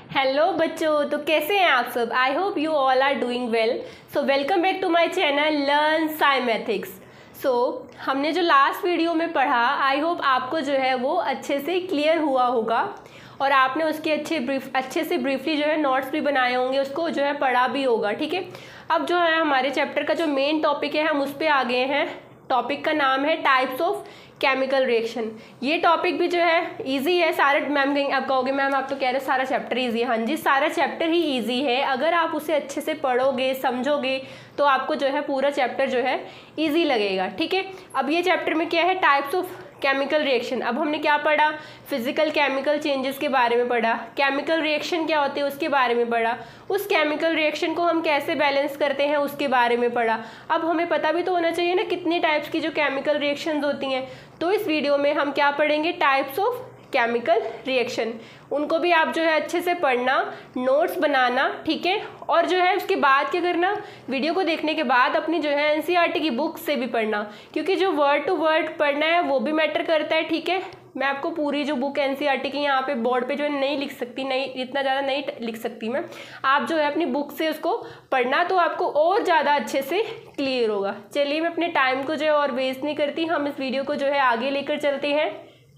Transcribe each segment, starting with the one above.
Hello बच्चों, तो कैसे हैं आप सब। I hope you all are doing well. So welcome back to my channel learn Scimethics. So हमने जो लास्ट वीडियो में पढ़ा, आई होप आपको जो है वो अच्छे से क्लियर हुआ होगा और आपने उसके अच्छे से ब्रीफली जो है नोट्स भी बनाए होंगे, उसको जो है पढ़ा भी होगा। ठीक है, अब जो है हमारे चैप्टर का जो मेन टॉपिक है हम उस पर आ गए हैं। टॉपिक का नाम है टाइप्स ऑफ केमिकल रिएक्शन। ये टॉपिक भी जो है इजी है। सारे मैम कहेंगे, आप कहोगे मैम आप तो कह रहे हो सारा चैप्टर इजी है। हाँ जी, सारा चैप्टर ही इजी है। अगर आप उसे अच्छे से पढ़ोगे समझोगे तो आपको जो है पूरा चैप्टर जो है इजी लगेगा। ठीक है, अब ये चैप्टर में क्या है, टाइप्स ऑफ केमिकल रिएक्शन। अब हमने क्या पढ़ा, फिजिकल केमिकल चेंजेस के बारे में पढ़ा, केमिकल रिएक्शन क्या होते हैं उसके बारे में पढ़ा, उस केमिकल रिएक्शन को हम कैसे बैलेंस करते हैं उसके बारे में पढ़ा। अब हमें पता भी तो होना चाहिए ना कितने टाइप्स की जो केमिकल रिएक्शंस होती हैं। तो इस वीडियो में हम क्या पढ़ेंगे, टाइप्स ऑफ केमिकल रिएक्शन। उनको भी आप जो है अच्छे से पढ़ना, नोट्स बनाना। ठीक है, और जो है उसके बाद क्या करना, वीडियो को देखने के बाद अपनी जो है एनसीईआरटी की बुक से भी पढ़ना, क्योंकि जो वर्ड टू वर्ड पढ़ना है वो भी मैटर करता है। ठीक है, मैं आपको पूरी जो बुक एनसीईआरटी की यहाँ पे बोर्ड पे जो है नहीं लिख सकती, नहीं इतना ज़्यादा नहीं लिख सकती मैं। आप जो है अपनी बुक से उसको पढ़ना तो आपको और ज़्यादा अच्छे से क्लियर होगा। चलिए, मैं अपने टाइम को जो है और वेस्ट नहीं करती, हम इस वीडियो को जो है आगे लेकर चलते हैं।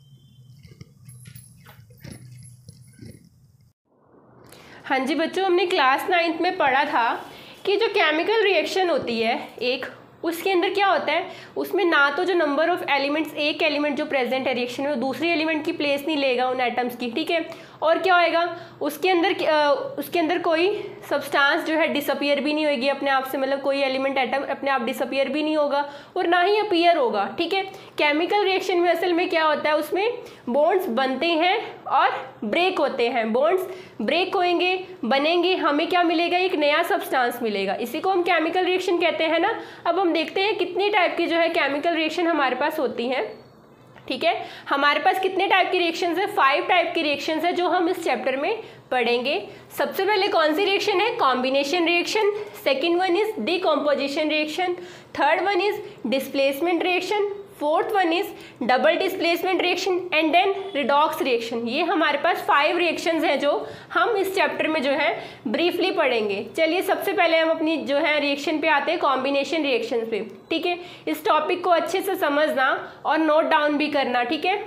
हाँ जी बच्चों, हमने क्लास 9th में पढ़ा था कि जो केमिकल रिएक्शन होती है एक, उसके अंदर क्या होता है, उसमें ना तो जो नंबर ऑफ एलिमेंट्स, एक एलिमेंट जो प्रेजेंट है रिएक्शन में वो दूसरी एलिमेंट की प्लेस नहीं लेगा उन एटम्स की। ठीक है, और क्या होएगा उसके अंदर कोई सब्सटेंस जो है डिसअपियर भी नहीं होगी अपने आप से, मतलब कोई एलिमेंट एटम अपने आप डिसअपियर भी नहीं होगा और ना ही अपीयर होगा। ठीक है, केमिकल रिएक्शन में असल में क्या होता है, उसमें बॉन्ड्स बनते हैं और ब्रेक होते हैं। बॉन्ड्स ब्रेक होंगे, बनेंगे, हमें क्या मिलेगा, एक नया सब्सटेंस मिलेगा। इसी को हम केमिकल रिएक्शन कहते हैं ना। अब हम देखते हैं कितनी टाइप की जो है केमिकल रिएक्शन हमारे पास होती हैं। ठीक है, हमारे पास कितने टाइप की रिएक्शंस है, 5 टाइप की रिएक्शंस है जो हम इस चैप्टर में पढ़ेंगे। सबसे पहले कौन सी रिएक्शन है, combination reaction. Second one is decomposition reaction. Third one is displacement reaction. Fourth one is double displacement reaction and then redox reaction. ये हमारे पास 5 रिएक्शंस हैं जो हम इस चैप्टर में जो है ब्रीफली पढ़ेंगे। चलिए, सबसे पहले हम अपनी जो है रिएक्शन पे आते हैं, कॉम्बिनेशन रिएक्शन पे। ठीक है, इस टॉपिक को अच्छे से समझना और नोट डाउन भी करना। ठीक है,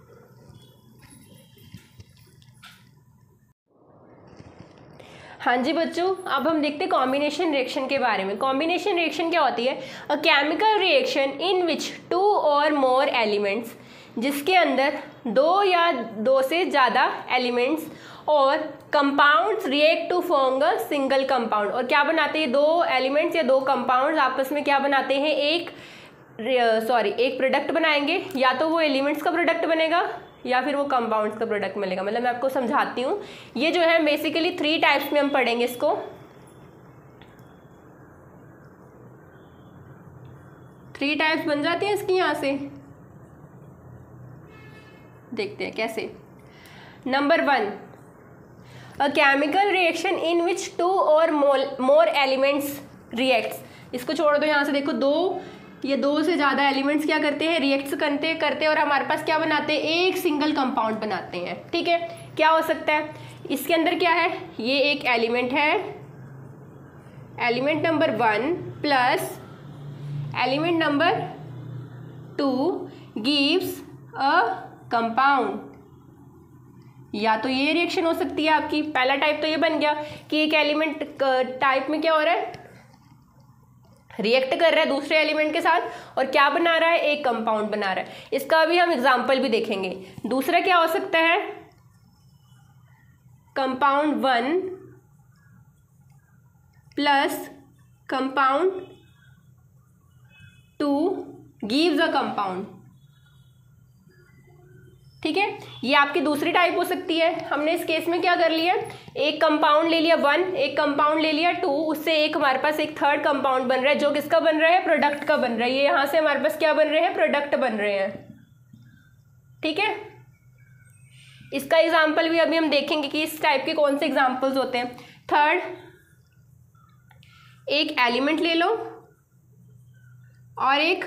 हाँ जी बच्चों, अब हम देखते हैं कॉम्बिनेशन रिएक्शन के बारे में। कॉम्बिनेशन रिएक्शन क्या होती है, अ केमिकल रिएक्शन इन विच 2 और मोर एलिमेंट्स, जिसके अंदर 2 या 2 से ज़्यादा एलिमेंट्स और compounds react to form a single compound. और क्या बनाते हैं, 2 एलिमेंट्स या 2 कंपाउंड्स आपस में क्या बनाते हैं, एक प्रोडक्ट बनाएंगे। या तो वो एलिमेंट्स का प्रोडक्ट बनेगा या फिर वो कंपाउंड्स का प्रोडक्ट मिलेगा। मतलब मैं आपको समझाती हूँ, ये जो है बेसिकली 3 टाइप्स में हम पढ़ेंगे इसको। 3 टाइप्स बन जाती हैं इसकी, यहाँ से देखते हैं कैसे। Number 1, a chemical reaction in which 2 और मोर एलिमेंट्स रिएक्ट्स। इसको छोड़ दो, यहाँ से देखो, 2 से ज़्यादा एलिमेंट्स क्या करते हैं, रिएक्ट्स करते और हमारे पास क्या बनाते हैं, एक सिंगल कंपाउंड बनाते हैं। ठीक है, क्या हो सकता है, इसके अंदर क्या है, ये एक एलिमेंट है, element number 1 plus element number 2 gives a compound. या तो ये रिएक्शन हो सकती है आपकी। पहला टाइप तो ये बन गया कि एक एलिमेंट टाइप में क्या हो रहा है, रिएक्ट कर रहा है दूसरे एलिमेंट के साथ और क्या बना रहा है, एक कंपाउंड बना रहा है। इसका अभी हम एग्जांपल भी देखेंगे। दूसरा क्या हो सकता है, compound 1 plus compound 2 gives a compound. ठीक है, ये आपकी दूसरी टाइप हो सकती है। हमने इस केस में क्या कर लिया, एक कंपाउंड ले लिया 1, एक कंपाउंड ले लिया 2, उससे एक हमारे पास एक थर्ड कंपाउंड बन रहा है जो किसका बन रहा है, प्रोडक्ट का बन रहा है। ये यहाँ से हमारे पास क्या बन रहे हैं, प्रोडक्ट बन रहे हैं। ठीक है, इसका एग्जाम्पल भी अभी हम देखेंगे कि इस टाइप के कौन से एग्जाम्पल्स होते हैं। थर्ड, एक एलिमेंट ले लो और एक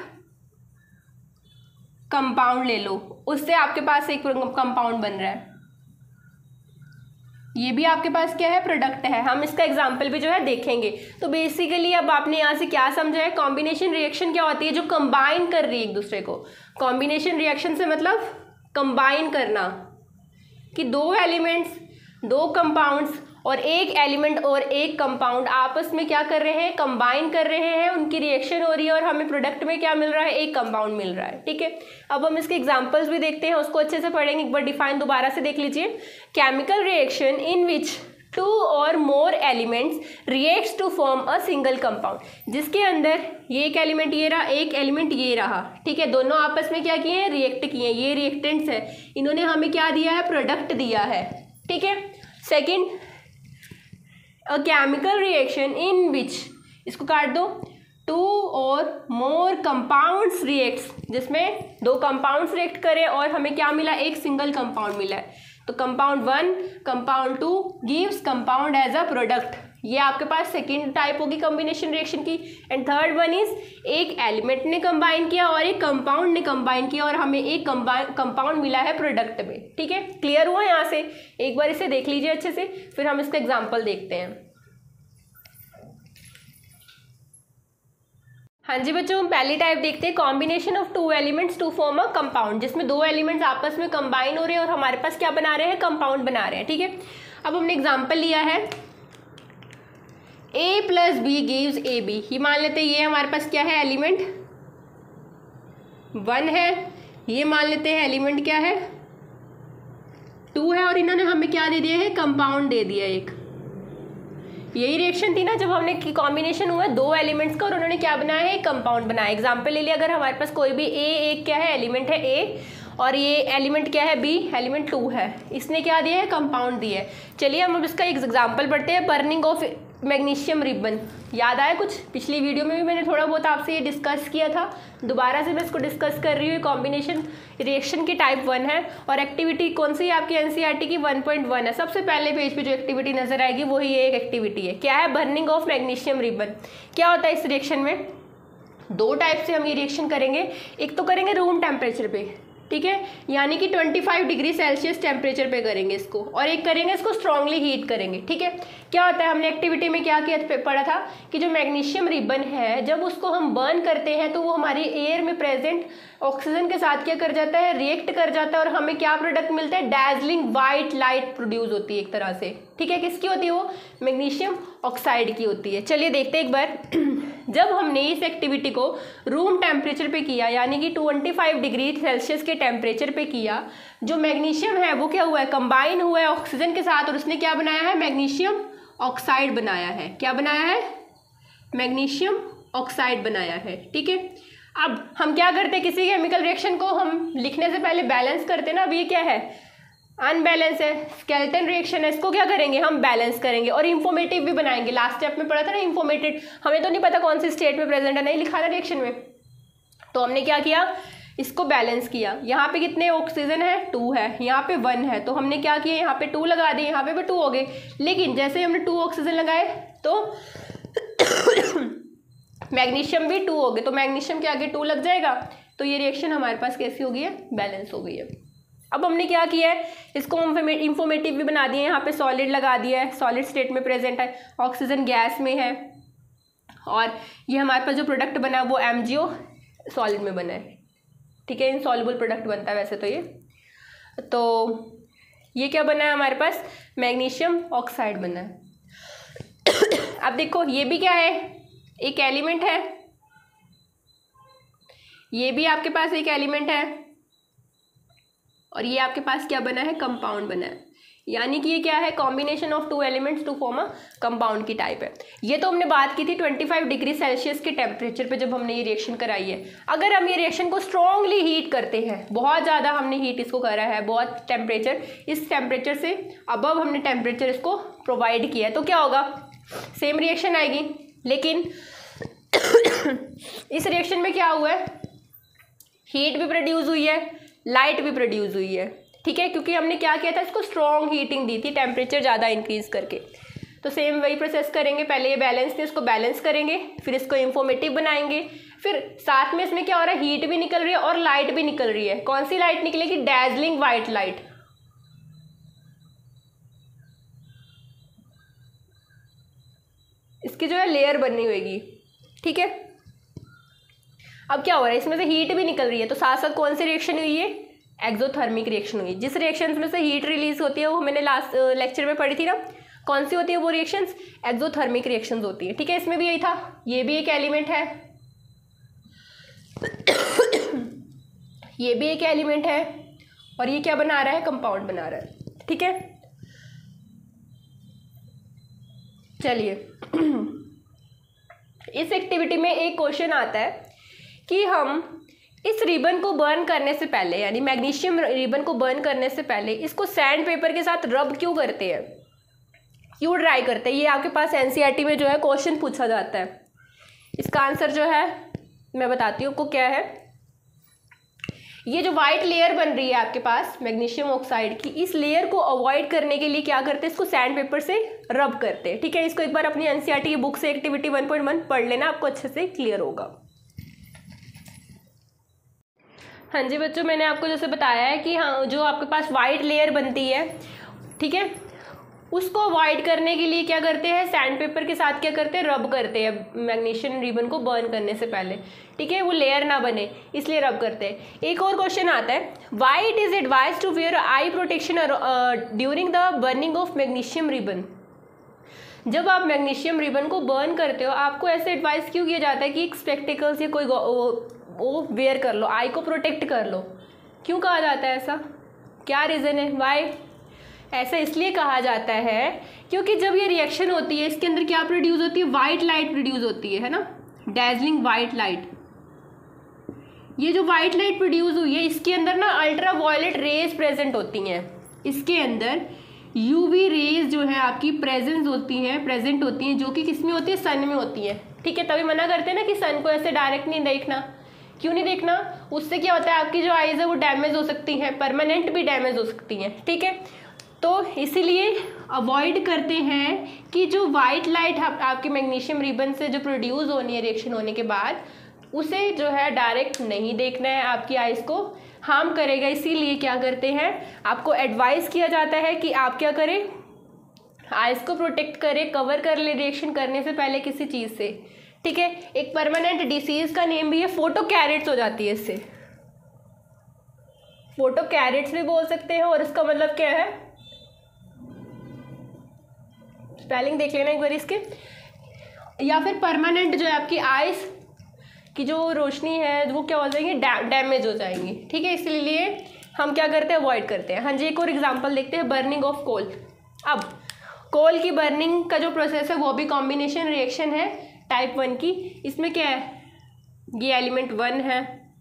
कंपाउंड ले लो, उससे आपके पास एक कंपाउंड बन रहा है। ये भी आपके पास क्या है, प्रोडक्ट है। हम इसका एग्जाम्पल भी जो है देखेंगे। तो बेसिकली अब आपने यहाँ से क्या समझा है, कॉम्बिनेशन रिएक्शन क्या होती है, जो कंबाइन कर रही है एक दूसरे को। कॉम्बिनेशन रिएक्शन से मतलब कंबाइन करना, कि दो एलिमेंट्स, दो कंपाउंड्स और एक एलिमेंट और एक कंपाउंड आपस में क्या कर रहे हैं, कंबाइन कर रहे हैं, उनकी रिएक्शन हो रही है और हमें प्रोडक्ट में क्या मिल रहा है, एक कंपाउंड मिल रहा है। ठीक है, अब हम इसके एग्जांपल्स भी देखते हैं, उसको अच्छे से पढ़ेंगे। एक बार डिफाइन दोबारा से देख लीजिए। Chemical reaction in which two और more elements reacts to form a single compound, जिसके अंदर ये एक एलिमेंट ये रहा, एक एलिमेंट ये रहा। ठीक है, दोनों आपस में क्या किए हैं, रिएक्ट किए हैं। ये रिएक्टेंट्स है, इन्होंने हमें क्या दिया है, प्रोडक्ट दिया है। ठीक है, second, a chemical reaction in which, इसको काट दो, टू और मोर कंपाउंड्स रिएक्ट्स, जिसमें दो कंपाउंड्स रिएक्ट करें और हमें क्या मिला, एक सिंगल कंपाउंड मिला है। तो compound 1, compound 2 gives compound as a product. ये आपके पास सेकेंड टाइप होगी कॉम्बिनेशन रिएक्शन की। एंड थर्ड वन इज, एक एलिमेंट ने कंबाइन किया और एक कंपाउंड ने कंबाइन किया और हमें एक कंपाउंड मिला है प्रोडक्ट में। ठीक है, क्लियर हुआ यहाँ से? एक बार इसे देख लीजिए अच्छे से, फिर हम इसका एग्जाम्पल देखते हैं। हाँ जी बच्चों, हम पहली टाइप देखते हैं, combination of two elements to form a compound, जिसमें दो एलिमेंट्स आपस में कंबाइन हो रहे हैं और हमारे पास क्या बना रहे हैं, कंपाउंड बना रहे हैं। ठीक है, अब हमने एग्जाम्पल लिया है, A plus B gives AB। ये मान लेते हैं ये हमारे पास क्या है, एलिमेंट 1 है, ये मान लेते हैं एलिमेंट क्या है, 2 है, और इन्होंने हमें क्या दे दिया है, कंपाउंड दे दिया एक। यही रिएक्शन थी ना जब हमने कॉम्बिनेशन हुआ दो एलिमेंट्स का और उन्होंने क्या बनाया है, कंपाउंड बनाया। एग्जाम्पल ले लिया, अगर हमारे पास कोई भी एक क्या है, एलिमेंट है A, और ये एलिमेंट क्या है, B, एलिमेंट 2 है, इसने क्या दिया है, कंपाउंड दिया है। चलिए हम अब इसका एक एग्जाम्पल पढ़ते हैं, बर्निंग ऑफ मैग्नीशियम रिबन। याद आया कुछ? पिछली वीडियो में भी मैंने थोड़ा बहुत आपसे ये डिस्कस किया था, दोबारा से मैं इसको डिस्कस कर रही हूँ। कॉम्बिनेशन रिएक्शन की टाइप 1 है और एक्टिविटी कौन सी है आपकी, एनसीईआरटी की 1.1 है। सबसे पहले पेज पे जो एक्टिविटी नजर आएगी वही ये एक एक्टिविटी है। क्या है, बर्निंग ऑफ मैग्नीशियम रिबन। क्या होता है इस रिएक्शन में, दो टाइप से हम ये रिएक्शन करेंगे। एक तो करेंगे रूम टेम्परेचर पे, ठीक है, यानी कि 25 डिग्री सेल्सियस टेम्परेचर पे करेंगे इसको, और एक करेंगे इसको स्ट्रांगली हीट करेंगे। ठीक है, क्या होता है, हमने एक्टिविटी में क्या किया, पढ़ा था कि जो मैग्नीशियम रिबन है जब उसको हम बर्न करते हैं तो वो हमारी एयर में प्रेजेंट ऑक्सीजन के साथ क्या कर जाता है, रिएक्ट कर जाता है, और हमें क्या प्रोडक्ट मिलता है, डैजलिंग वाइट लाइट प्रोड्यूस होती है एक तरह से। ठीक है, किसकी होती है वो, मैग्नीशियम ऑक्साइड की होती है। चलिए देखते हैं एक बार। जब हमने इस एक्टिविटी को रूम टेम्परेचर पे किया, यानी कि 25 डिग्री सेल्सियस के टेम्परेचर पे किया, जो मैग्नीशियम है वो क्या हुआ है, कंबाइन हुआ है ऑक्सीजन के साथ, और उसने क्या बनाया है, मैग्नीशियम ऑक्साइड बनाया है। क्या बनाया है, मैग्नीशियम ऑक्साइड बनाया है। ठीक है, अब हम क्या करते हैं, किसी केमिकल रिएक्शन को हम लिखने से पहले बैलेंस करते हैं ना। अब ये क्या है, अनबैलेंस है, स्केलेटन रिएक्शन है, इसको क्या करेंगे, हम बैलेंस करेंगे और इंफॉर्मेटिव भी बनाएंगे। लास्ट स्टेप में पढ़ा था ना इंफॉर्मेटिव, हमें तो नहीं पता कौन सी स्टेट में प्रेजेंट है, नहीं लिखा था रिएक्शन में, तो हमने क्या किया, इसको बैलेंस किया। यहाँ पे कितने ऑक्सीजन है, 2 है, यहाँ पे 1 है, तो हमने क्या किया, यहाँ पे 2 लगा दिए, यहाँ पे भी 2 हो गए। लेकिन जैसे हमने 2 ऑक्सीजन लगाए तो मैग्नीशियम भी 2 हो गए, तो मैग्नीशियम के आगे 2 लग जाएगा, तो ये रिएक्शन हमारे पास कैसी हो गई है, बैलेंस हो गई है। अब हमने क्या किया है, इसको इंफॉर्मेटिव भी बना दिए। यहाँ पे सॉलिड लगा दिया है, सॉलिड स्टेट में प्रेजेंट है, ऑक्सीजन गैस में है, और ये हमारे पास जो प्रोडक्ट बना है वो MgO सॉलिड में बना है। ठीक है, इनसॉल्युबल प्रोडक्ट बनता है वैसे तो ये। तो ये क्या बना है हमारे पास, मैग्नीशियम ऑक्साइड बना है। अब देखो ये भी क्या है, एक एलिमेंट है, ये भी आपके पास एक एलिमेंट है, और ये आपके पास क्या बना है, कंपाउंड बना है। यानी कि ये क्या है, combination of two elements to form a compound की टाइप है। ये तो हमने बात की थी 25 डिग्री सेल्सियस के टेम्परेचर पे जब हमने ये रिएक्शन कराई है। अगर हम ये रिएक्शन को स्ट्रांगली हीट करते हैं, बहुत ज़्यादा हमने हीट इसको करा है, बहुत टेम्परेचर, इस टेम्परेचर से अबव हमने टेम्परेचर इसको प्रोवाइड किया है, तो क्या होगा, सेम रिएक्शन आएगी। लेकिन इस रिएक्शन में क्या हुआ है, हीट भी प्रोड्यूस हुई है, लाइट भी प्रोड्यूस हुई है। ठीक है, क्योंकि हमने क्या किया था, इसको स्ट्रॉन्ग हीटिंग दी थी टेम्परेचर ज़्यादा इंक्रीज करके। तो सेम वही प्रोसेस करेंगे, पहले ये बैलेंस थे, इसको बैलेंस करेंगे, फिर इसको इंफॉर्मेटिव बनाएंगे, फिर साथ में इसमें क्या हो रहा है, हीट भी निकल रही है और लाइट भी निकल रही है। कौन सी लाइट निकलेगी, डैजलिंग वाइट लाइट। इसकी जो है लेयर बननी होगी, ठीक है। अब क्या हो रहा है, इसमें से हीट भी निकल रही है, तो साथ साथ कौन सी रिएक्शन हुई है, एक्सोथर्मिक रिएक्शन हुई। जिस रिएक्शंस में से हीट रिलीज होती है वो मैंने लास्ट लेक्चर में पढ़ी थी ना, कौन सी होती है वो रिएक्शंस, एक्सोथर्मिक रिएक्शंस होती है, ठीक है। इसमें भी यही था, ये भी एक एलिमेंट है, ये भी एक एलिमेंट है, और ये क्या बना रहा है, कंपाउंड बना रहा है, ठीक है। चलिए इस एक्टिविटी में एक क्वेश्चन आता है कि हम इस रिबन को बर्न करने से पहले, यानी मैग्नीशियम रिबन को बर्न करने से पहले इसको सैंड पेपर के साथ रब क्यों करते हैं, क्यों ड्राई करते हैं। ये आपके पास एनसीईआरटी में जो है क्वेश्चन पूछा जाता है। इसका आंसर जो है मैं बताती हूँ आपको क्या है। ये जो वाइट लेयर बन रही है आपके पास मैग्नीशियम ऑक्साइड की, इस लेयर को अवॉइड करने के लिए क्या करते हैं, इसको सैंड पेपर से रब करते हैं, ठीक है। इसको एक बार अपनी एनसीईआरटी की बुक से एक्टिविटी 1.1 पढ़ लेना, आपको अच्छे से क्लियर होगा। हाँ जी बच्चों, मैंने आपको जैसे बताया है कि हाँ जो आपके पास वाइट लेयर बनती है, ठीक है, उसको अवॉइड करने के लिए क्या करते हैं, सैंड पेपर के साथ क्या करते हैं, रब करते हैं मैग्नीशियम रिबन को बर्न करने से पहले, ठीक है, वो लेयर ना बने इसलिए रब करते हैं। एक और क्वेश्चन आता है, why it is advise to wear eye protection during the burning of magnesium ribbon. जब आप मैग्नीशियम रिबन को बर्न करते हो आपको ऐसे एडवाइस क्यों किया जाता है कि एक स्पेक्टिकल्स या कोई वो वेयर कर लो, आई को प्रोटेक्ट कर लो, क्यों कहा जाता है ऐसा, क्या रीज़न है, वाई। ऐसा इसलिए कहा जाता है क्योंकि जब ये रिएक्शन होती है इसके अंदर क्या प्रोड्यूस होती है, वाइट लाइट प्रोड्यूस होती है ना, डैजलिंग वाइट लाइट। ये जो वाइट लाइट प्रोड्यूस हुई है इसके अंदर ना अल्ट्रा वायलेट रेज प्रेजेंट होती हैं, इसके अंदर यूवी रेज जो है आपकी प्रेजेंट होती हैं जो कि किस में होती है, सन में होती है, ठीक है। तभी मना करते हैं ना कि सन को ऐसे डायरेक्ट नहीं देखना, क्यों नहीं देखना, उससे क्या होता है आपकी जो आईज है वो डैमेज हो सकती हैं, परमानेंट भी डैमेज हो सकती हैं, ठीक है। तो इसीलिए अवॉइड करते हैं कि जो वाइट लाइट आपके मैग्नीशियम रिबन से जो प्रोड्यूस होनी है रिएक्शन होने के बाद, उसे जो है डायरेक्ट नहीं देखना है, आपकी आइज़ को हार्म करेगा। इसीलिए क्या करते हैं, आपको एडवाइस किया जाता है कि आप क्या करें, आइज़ को प्रोटेक्ट करें, कवर कर ले रिएक्शन करने से पहले किसी चीज़ से, ठीक है। एक परमानेंट डिसीज़ का नेम भी है फोटो कैरेट्स हो जाती है, इससे फोटो कैरेट्स भी बोल सकते हैं, और इसका मतलब क्या है, स्पेलिंग देख लेना एक बार इसके, या फिर परमानेंट जो है आपकी आइज की जो रोशनी है वो क्या हो जाएंगी, डैमेज हो जाएंगी, ठीक है। इसलिए हम क्या करते हैं, अवॉइड करते हैं। हाँ जी, एक और एग्जांपल देखते हैं, बर्निंग ऑफ कोल। अब कोल की बर्निंग का जो प्रोसेस है वो भी कॉम्बिनेशन रिएक्शन है टाइप 1 की। इसमें क्या है, ये एलिमेंट 1 है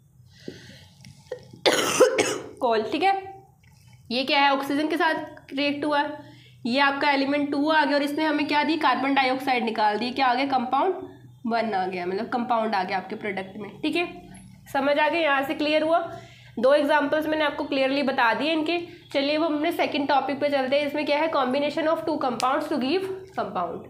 कोल, ठीक है, ये क्या है, ऑक्सीजन के साथ रिएक्ट हुआ है, ये आपका एलिमेंट 2 आ गया, और इसने हमें क्या दी, कार्बन डाइऑक्साइड निकाल दी, क्या आ गया, कंपाउंड 1 आ गया, मतलब कंपाउंड आ गया आपके प्रोडक्ट में, ठीक है। समझ आ गया, यहाँ से क्लियर हुआ। 2 एग्जांपल्स मैंने आपको क्लियरली बता दिए इनके। चलिए वो हमने सेकंड टॉपिक पे चलते हैं। इसमें क्या है, combination of 2 compounds to give compound.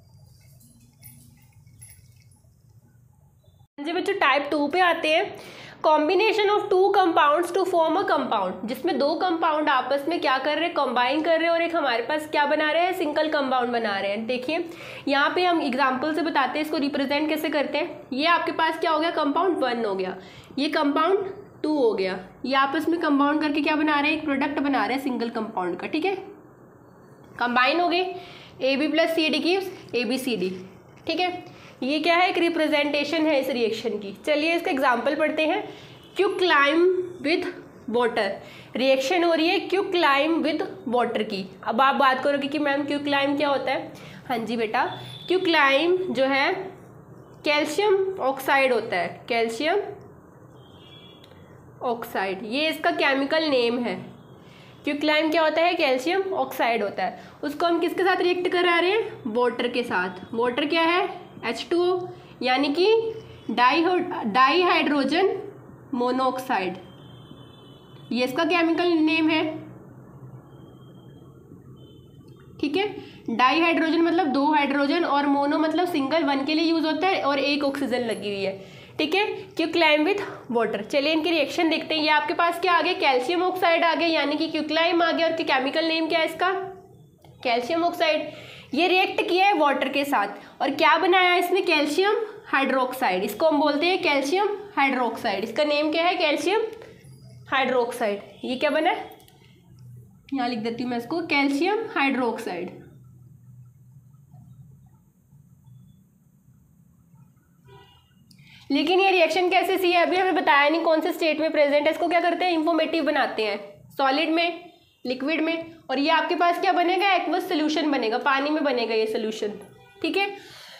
जी बच्चों, टाइप 2 पे आते हैं। Combination of 2 compounds to form a compound, जिसमें 2 कंपाउंड आपस में क्या कर रहे हैं, कंबाइन कर रहे हैं, और एक हमारे पास क्या बना रहे हैं, सिंगल कंपाउंड बना रहे हैं। देखिए यहाँ पे हम एग्जांपल से बताते हैं इसको रिप्रेजेंट कैसे करते हैं। ये आपके पास क्या हो गया, कंपाउंड 1 हो गया, ये कंपाउंड 2 हो गया, ये आपस में कंपाउंड करके क्या बना रहे हैं, एक प्रोडक्ट बना रहे हैं सिंगल कंपाउंड का, ठीक है। कंबाइन हो गए, AB + CD गिव्स ABCD, ठीक है। ये क्या है, एक रिप्रेजेंटेशन है इस रिएक्शन की। चलिए इसका एग्जांपल पढ़ते हैं। क्विकलाइम विद वाटर, रिएक्शन हो रही है क्विकलाइम विद वाटर की। अब आप बात करोगे कि मैम क्विकलाइम क्या होता है। हाँ जी बेटा, क्विकलाइम जो है कैल्शियम ऑक्साइड होता है, कैल्शियम ऑक्साइड, ये इसका केमिकल नेम है। क्विकलाइम क्या होता है, कैल्शियम ऑक्साइड होता है। उसको हम किसके साथ रिएक्ट करा रहे हैं, वाटर के साथ। वाटर क्या है, H2O, यानी कि डाईहाइड्रोजन मोनोऑक्साइड, ये इसका केमिकल नेम है, ठीक है। डाईहाइड्रोजन मतलब 2 हाइड्रोजन, और मोनो मतलब सिंगल, 1 के लिए यूज होता है, और 1 ऑक्सीजन लगी हुई है, ठीक है। Quicklime with water. चलिए इनकी रिएक्शन देखते हैं। ये आपके पास क्या आ गया, कैल्शियम ऑक्साइड आ गया, यानी कि क्विकलाइम आ गया, और केमिकल नेम क्या है इसका, कैल्शियम ऑक्साइड। ये रिएक्ट किया है वाटर के साथ और क्या बनाया है इसने, कैल्शियम हाइड्रोक्साइड। इसको हम बोलते हैं कैल्शियम हाइड्रोक्साइड। इसका नेम क्या है, कैल्शियम हाइड्रोक्साइड। ये क्या बना है, यहाँ लिख देती हूँ मैं इसको, कैल्शियम हाइड्रोक्साइड। लेकिन ये रिएक्शन कैसे सी है, अभी हमें बताया नहीं कौन से स्टेट में प्रेजेंट है। इसको क्या करते हैं, इंफॉर्मेटिव बनाते हैं, सॉलिड में, लिक्विड में, और ये आपके पास क्या बनेगा, एक्वस सोल्यूशन बनेगा, पानी में बनेगा ये सोल्यूशन, ठीक है।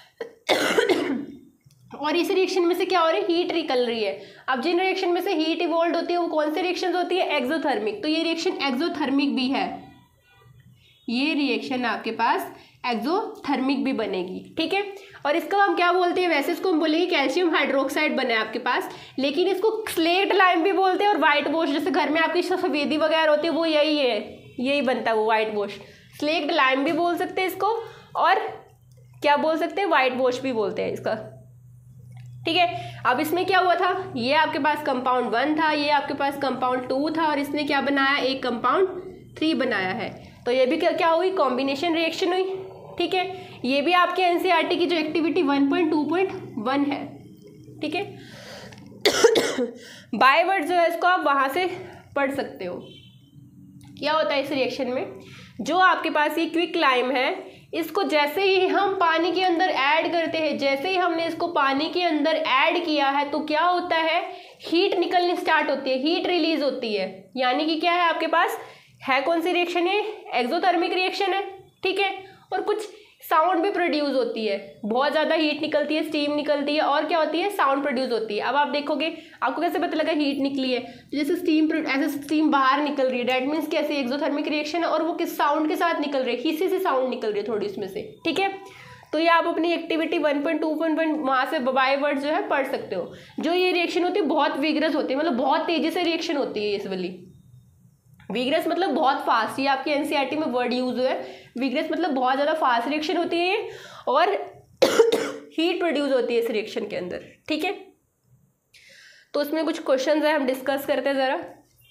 और इस रिएक्शन में से क्या हो रहा है, हीट निकल रही है। अब जिन रिएक्शन में से हीट इवॉल्व होती है वो कौन सी रिएक्शन होती है, एक्सोथर्मिक। तो ये रिएक्शन एक्सोथर्मिक भी है, ये रिएक्शन आपके पास एक्सोथर्मिक भी बनेगी, ठीक है। और इसको हम क्या बोलते हैं, वैसे इसको हम बोलेंगे कैल्शियम हाइड्रोक्साइड बना है आपके पास, लेकिन इसको स्लेट लाइम भी बोलते हैं और वाइट वॉश, जैसे घर में आपकी सफेदी वगैरह होती है वो यही है, यही बनता है वो वाइट वॉश। स्लेट लाइम भी बोल सकते हैं इसको, और क्या बोल सकते हैं, वाइट वॉश भी बोलते हैं इसका, ठीक है। अब इसमें क्या हुआ था, ये आपके पास कंपाउंड 1 था, ये आपके पास कंपाउंड 2 था, और इसने क्या बनाया, एक कंपाउंड 3 बनाया है। तो ये भी क्या हुई, कॉम्बिनेशन रिएक्शन हुई, ठीक है। ये भी आपके एनसीईआरटी की जो एक्टिविटी 1.2.1 है, ठीक है। बाय वर्ड जो है इसको आप वहाँ से पढ़ सकते हो। क्या होता है इस रिएक्शन में, जो आपके पास ये क्विक लाइम है, इसको जैसे ही हम पानी के अंदर ऐड करते हैं, जैसे ही हमने इसको पानी के अंदर ऐड किया है तो क्या होता है, हीट निकलनी स्टार्ट होती है, हीट रिलीज होती है। यानी कि क्या है आपके पास, है कौन सी रिएक्शन है, एक्सोथर्मिक रिएक्शन है, ठीक है। और कुछ साउंड भी प्रोड्यूस होती है, बहुत ज़्यादा हीट निकलती है, स्टीम निकलती है, और क्या होती है, साउंड प्रोड्यूस होती है। अब आप देखोगे, आपको कैसे पता लगा हीट निकली है, तो जैसे स्टीम, ऐसे स्टीम बाहर निकल रही है, डैट मीन्स कैसे एक्सोथर्मिक रिएक्शन है, और वो किस साउंड के साथ निकल रही है, किसी से साउंड निकल रही है थोड़ी उसमें से, ठीक है। तो ये आप अपनी एक्टिविटी 1.2.1 वहाँ से बाय वर्ड जो है पढ़ सकते हो। जो ये रिएक्शन होती है बहुत विगरस होती है, मतलब बहुत तेज़ी से रिएक्शन होती है इस वाली। विगरस मतलब बहुत फास्ट, ये आपकी एनसीईआरटी में वर्ड यूज हुआ है, विगरस मतलब बहुत ज़्यादा फास्ट रिएक्शन होती है और हीट प्रोड्यूस होती है इस रिएक्शन के अंदर, ठीक है। तो उसमें कुछ क्वेश्चंस है, हम डिस्कस करते हैं ज़रा।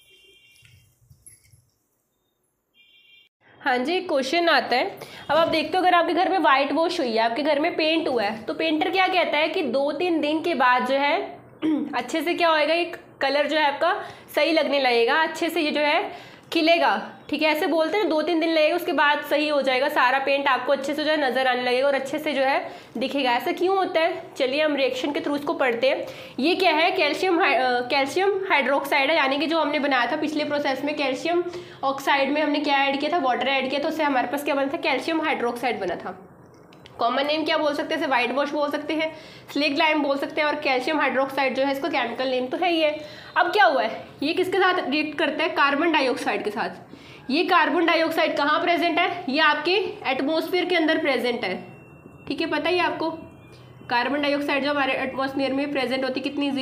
हाँ जी, क्वेश्चन आता है। अब आप देखते हो, अगर आपके घर में वाइट वॉश हुई है, आपके घर में पेंट हुआ है, तो पेंटर क्या कहता है कि 2-3 दिन के बाद जो है अच्छे से क्या होएगा, एक कलर जो है आपका सही लगने लगेगा, अच्छे से ये जो है खिलेगा, ठीक है। ऐसे बोलते हैं 2-3 दिन लगेगा, उसके बाद सही हो जाएगा, सारा पेंट आपको अच्छे से जो है नज़र आने लगेगा और अच्छे से जो है दिखेगा। ऐसा क्यों होता है, चलिए हम रिएक्शन के थ्रू इसको पढ़ते हैं। ये क्या है, कैल्शियम हाइड्रोक्साइड है, यानी कि जो हमने बनाया था पिछले प्रोसेस में, कैल्शियम ऑक्साइड में हमने क्या ऐड किया था, वाटर ऐड किया, तो उससे हमारे पास क्या बना था, कैल्शियम हाइड्रोक्साइड बना था। कॉमन नेम क्या बोल सकते हैं, इसे वाइट वॉश बोल सकते हैं, स्लेट लाइम बोल सकते हैं, और कैल्शियम हाइड्रोक्साइड जो है इसका केमिकल नेम तो है ही है। अब क्या हुआ है, ये किसके साथ रिएक्ट करता है, कार्बन डाइऑक्साइड के साथ। ये कार्बन डाइऑक्साइड कहाँ प्रेजेंट है, ये आपके एटमॉस्फेयर के अंदर प्रेजेंट है, ठीक है। पता ही आपको कार्बन डाइऑक्साइड जो हमारे एटमॉस्फेयर में प्रेजेंट होती है कितनी,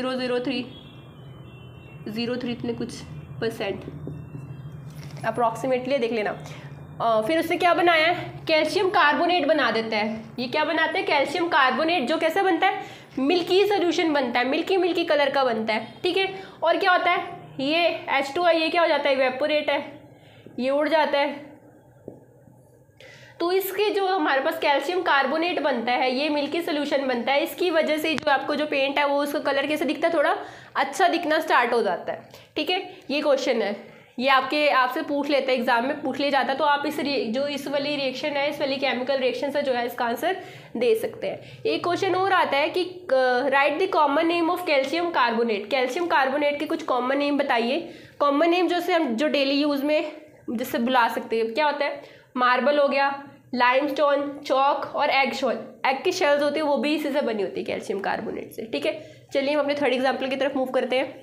0.003 इतने कुछ %, अप्रॉक्सीमेटली देख लेना। फिर उसने क्या बनाया है, कैल्शियम कार्बोनेट बना देता है। ये क्या बनाते हैं, कैल्शियम कार्बोनेट, जो कैसे बनता है, मिल्की सोल्यूशन बनता है, मिल्की कलर का बनता है, ठीक है। और क्या होता है, ये H2 है, ये क्या हो जाता है, इवेपोरेट है, ये उड़ जाता है। तो इसके जो हमारे पास कैल्शियम कार्बोनेट बनता है, ये मिल्की सोल्यूशन बनता है, इसकी वजह से जो आपको जो पेंट है वो उसका कलर कैसे दिखता है, थोड़ा अच्छा दिखना स्टार्ट हो जाता है, ठीक है। ये क्वेश्चन है, ये आपसे पूछ लेते हैं, एग्जाम में पूछ लिया जाता है, तो आप इस वाली रिएक्शन है, इस वाली केमिकल रिएक्शन से जो है इसका आंसर दे सकते हैं। एक क्वेश्चन और आता है कि write the common name of calcium carbonate. Calcium carbonate के कुछ कॉमन नेम बताइए। कॉमन नेम जो से हम जो डेली यूज़ में जिससे बुला सकते हैं, क्या होता है, मार्बल हो गया, लाइमस्टोन, चौक, और एग की शेल्स होती है, वो भी इसी से बनी होती है कैल्शियम कार्बोनेट से, ठीक है। चलिए हम अपने थर्ड एग्जाम्पल की तरफ मूव करते हैं।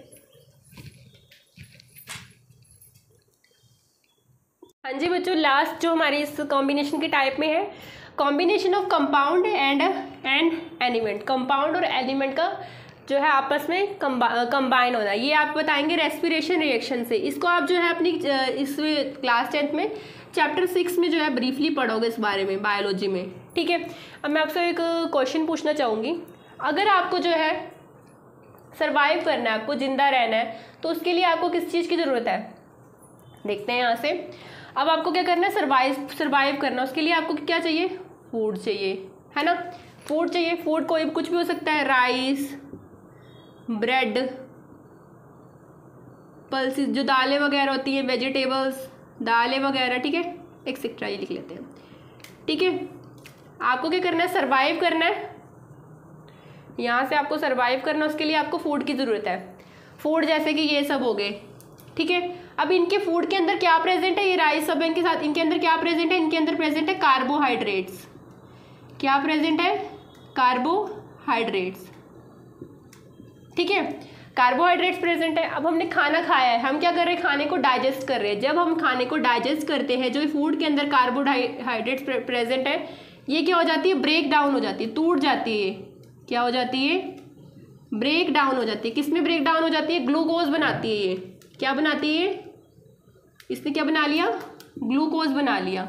हाँ जी बच्चों, लास्ट जो हमारी इस कॉम्बिनेशन की टाइप में है, combination of compound and element. Compound और एलिमेंट का जो है आपस में कंबाइन होना, ये आप बताएंगे रेस्पिरेशन रिएक्शन से। इसको आप जो है अपनी इस क्लास 10th में चैप्टर 6 में जो है ब्रीफली पढ़ोगे इस बारे में, बायोलॉजी में, ठीक है। अब मैं आपसे एक क्वेश्चन पूछना चाहूँगी, अगर आपको जो है सर्वाइव करना है, आपको जिंदा रहना है, तो उसके लिए आपको किस चीज़ की ज़रूरत है, देखते हैं यहाँ से। अब आपको क्या करना है, सर्वाइव करना। उसके लिए आपको क्या चाहिए, फूड चाहिए, है ना, फूड चाहिए। फूड कोई कुछ भी हो सकता है, राइस, ब्रेड, पल्सेस जो दालें वगैरह होती हैं, वेजिटेबल्स, दालें वगैरह, ठीक है, एक्सेट्रा, ये लिख लेते हैं, ठीक है। आपको क्या करना है, सर्वाइव करना है, यहाँ से आपको सर्वाइव करना है। उसके लिए आपको फूड की ज़रूरत है। फूड जैसे कि ये सब हो गए, ठीक है। अब इनके फूड के अंदर क्या प्रेजेंट है, ये राइस सब इनके साथ, इनके अंदर क्या प्रेजेंट है, इनके अंदर प्रेजेंट है कार्बोहाइड्रेट्स। क्या प्रेजेंट है, कार्बोहाइड्रेट्स, ठीक है, कार्बोहाइड्रेट्स प्रेजेंट है। अब हमने खाना खाया है, हम क्या कर रहे हैं, खाने को डाइजेस्ट कर रहे हैं। जब हम खाने को डाइजेस्ट करते हैं, जो फूड के अंदर कार्बोहाइड्रेट्स प्रेजेंट है, ये क्या हो जाती है, ब्रेक डाउन हो जाती है, टूट जाती है। क्या हो जाती है, ब्रेक डाउन हो जाती है। किसमें ब्रेक डाउन हो जाती है, ग्लूकोज बनाती है। ये क्या बनाती है, इसने क्या बना लिया, ग्लूकोज बना लिया,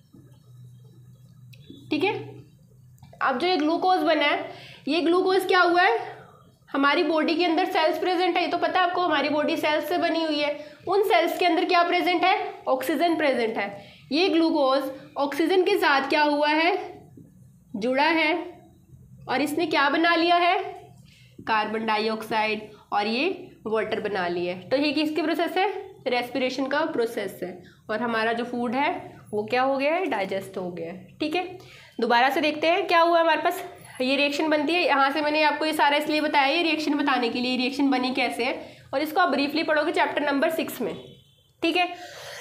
ठीक है। अब जो ये ग्लूकोज बना है, ये ग्लूकोज क्या हुआ है, हमारी बॉडी के अंदर सेल्स प्रेजेंट है, ये तो पता है आपको, हमारी बॉडी सेल्स से बनी हुई है। उन सेल्स के अंदर क्या प्रेजेंट है, ऑक्सीजन प्रेजेंट है। ये ग्लूकोज ऑक्सीजन के साथ क्या हुआ है, जुड़ा है, और इसने क्या बना लिया है, कार्बन डाइऑक्साइड, और ये वाटर बना लिया है। तो ये किसकी प्रोसेस है, रेस्पिरेशन का प्रोसेस है। और हमारा जो फूड है वो क्या हो गया है, डाइजेस्ट हो गया है, ठीक है। दोबारा से देखते हैं क्या हुआ हमारे पास। ये रिएक्शन बनती है, यहाँ से मैंने आपको ये सारा इसलिए बताया, ये रिएक्शन बताने के लिए, रिएक्शन बनी कैसे है, और इसको आप ब्रीफली पढ़ोगे चैप्टर नंबर 6 में, ठीक है।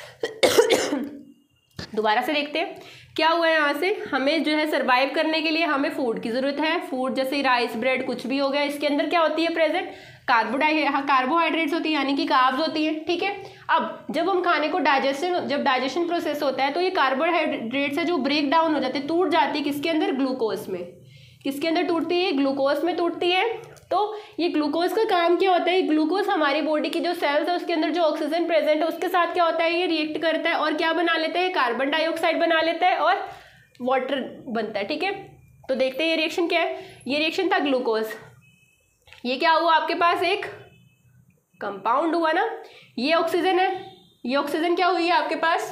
दोबारा से देखते हैं क्या हुआ है। यहाँ से हमें जो है सर्वाइव करने के लिए हमें फूड की ज़रूरत है। फूड जैसे राइस, ब्रेड, कुछ भी हो गया, इसके अंदर क्या होती है प्रेजेंट, कार्बोहाइड्रेट्स होती है, यानी कि कार्ब्स होती है, ठीक है। अब जब हम खाने को जब डाइजेशन प्रोसेस होता है, तो ये कार्बोहाइड्रेट्स है जो ब्रेक डाउन हो जाते हैं, टूट जाती है, किसके अंदर, ग्लूकोज में। किसके अंदर टूटती है, ग्लूकोज में टूटती है। तो ये ग्लूकोज का काम क्या होता है, ग्लूकोज हमारी बॉडी की जो सेल्स है उसके अंदर जो ऑक्सीजन प्रेजेंट है उसके साथ क्या होता है, ये रिएक्ट करता है और क्या बना लेता है, कार्बन डाइऑक्साइड बना लेता है और वाटर बनता है, ठीक है। तो देखते हैं ये रिएक्शन क्या है। ये रिएक्शन था ग्लूकोज। ये क्या हुआ, आपके पास एक कंपाउंड हुआ ना, ये ऑक्सीजन है, ये ऑक्सीजन क्या हुई है आपके पास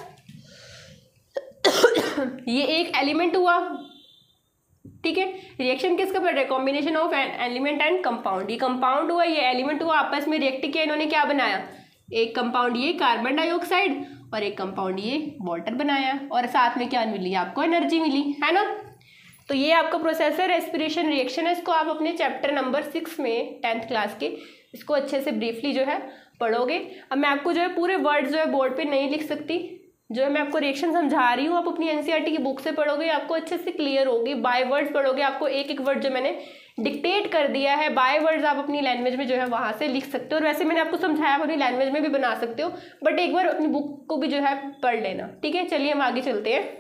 ये एक एलिमेंट हुआ, ठीक है। रिएक्शन किसका पड़ रहा है, combination of element and compound. ये कंपाउंड हुआ, ये एलिमेंट हुआ, आपस में रिएक्ट किया, इन्होंने क्या बनाया, एक कंपाउंड ये कार्बन डाइऑक्साइड और एक कंपाउंड ये वाटर बनाया, और साथ में क्या मिली, आपको एनर्जी मिली, है ना। तो ये आपका प्रोसेस है, रेस्पिरेशन रिएक्शन है। इसको आप अपने चैप्टर नंबर 6 में 10th क्लास के इसको अच्छे से ब्रीफली जो है पढ़ोगे। अब मैं आपको जो है पूरे वर्ड्स जो है बोर्ड पे नहीं लिख सकती, जो है मैं आपको रिएक्शन समझा रही हूँ, आप अपनी एनसीईआरटी की बुक से पढ़ोगे, आपको अच्छे से क्लियर होगी। बाय वर्ड्स पढ़ोगे, आपको एक एक वर्ड जो मैंने डिक्टेट कर दिया है, बाय वर्ड्स आप अपनी लैंग्वेज में जो है वहाँ से लिख सकते हो। और वैसे मैंने आपको समझाया, आप अपनी लैंग्वेज में भी बना सकते हो, बट एक बार अपनी बुक को भी जो है पढ़ लेना, ठीक है। चलिए हम आगे चलते हैं।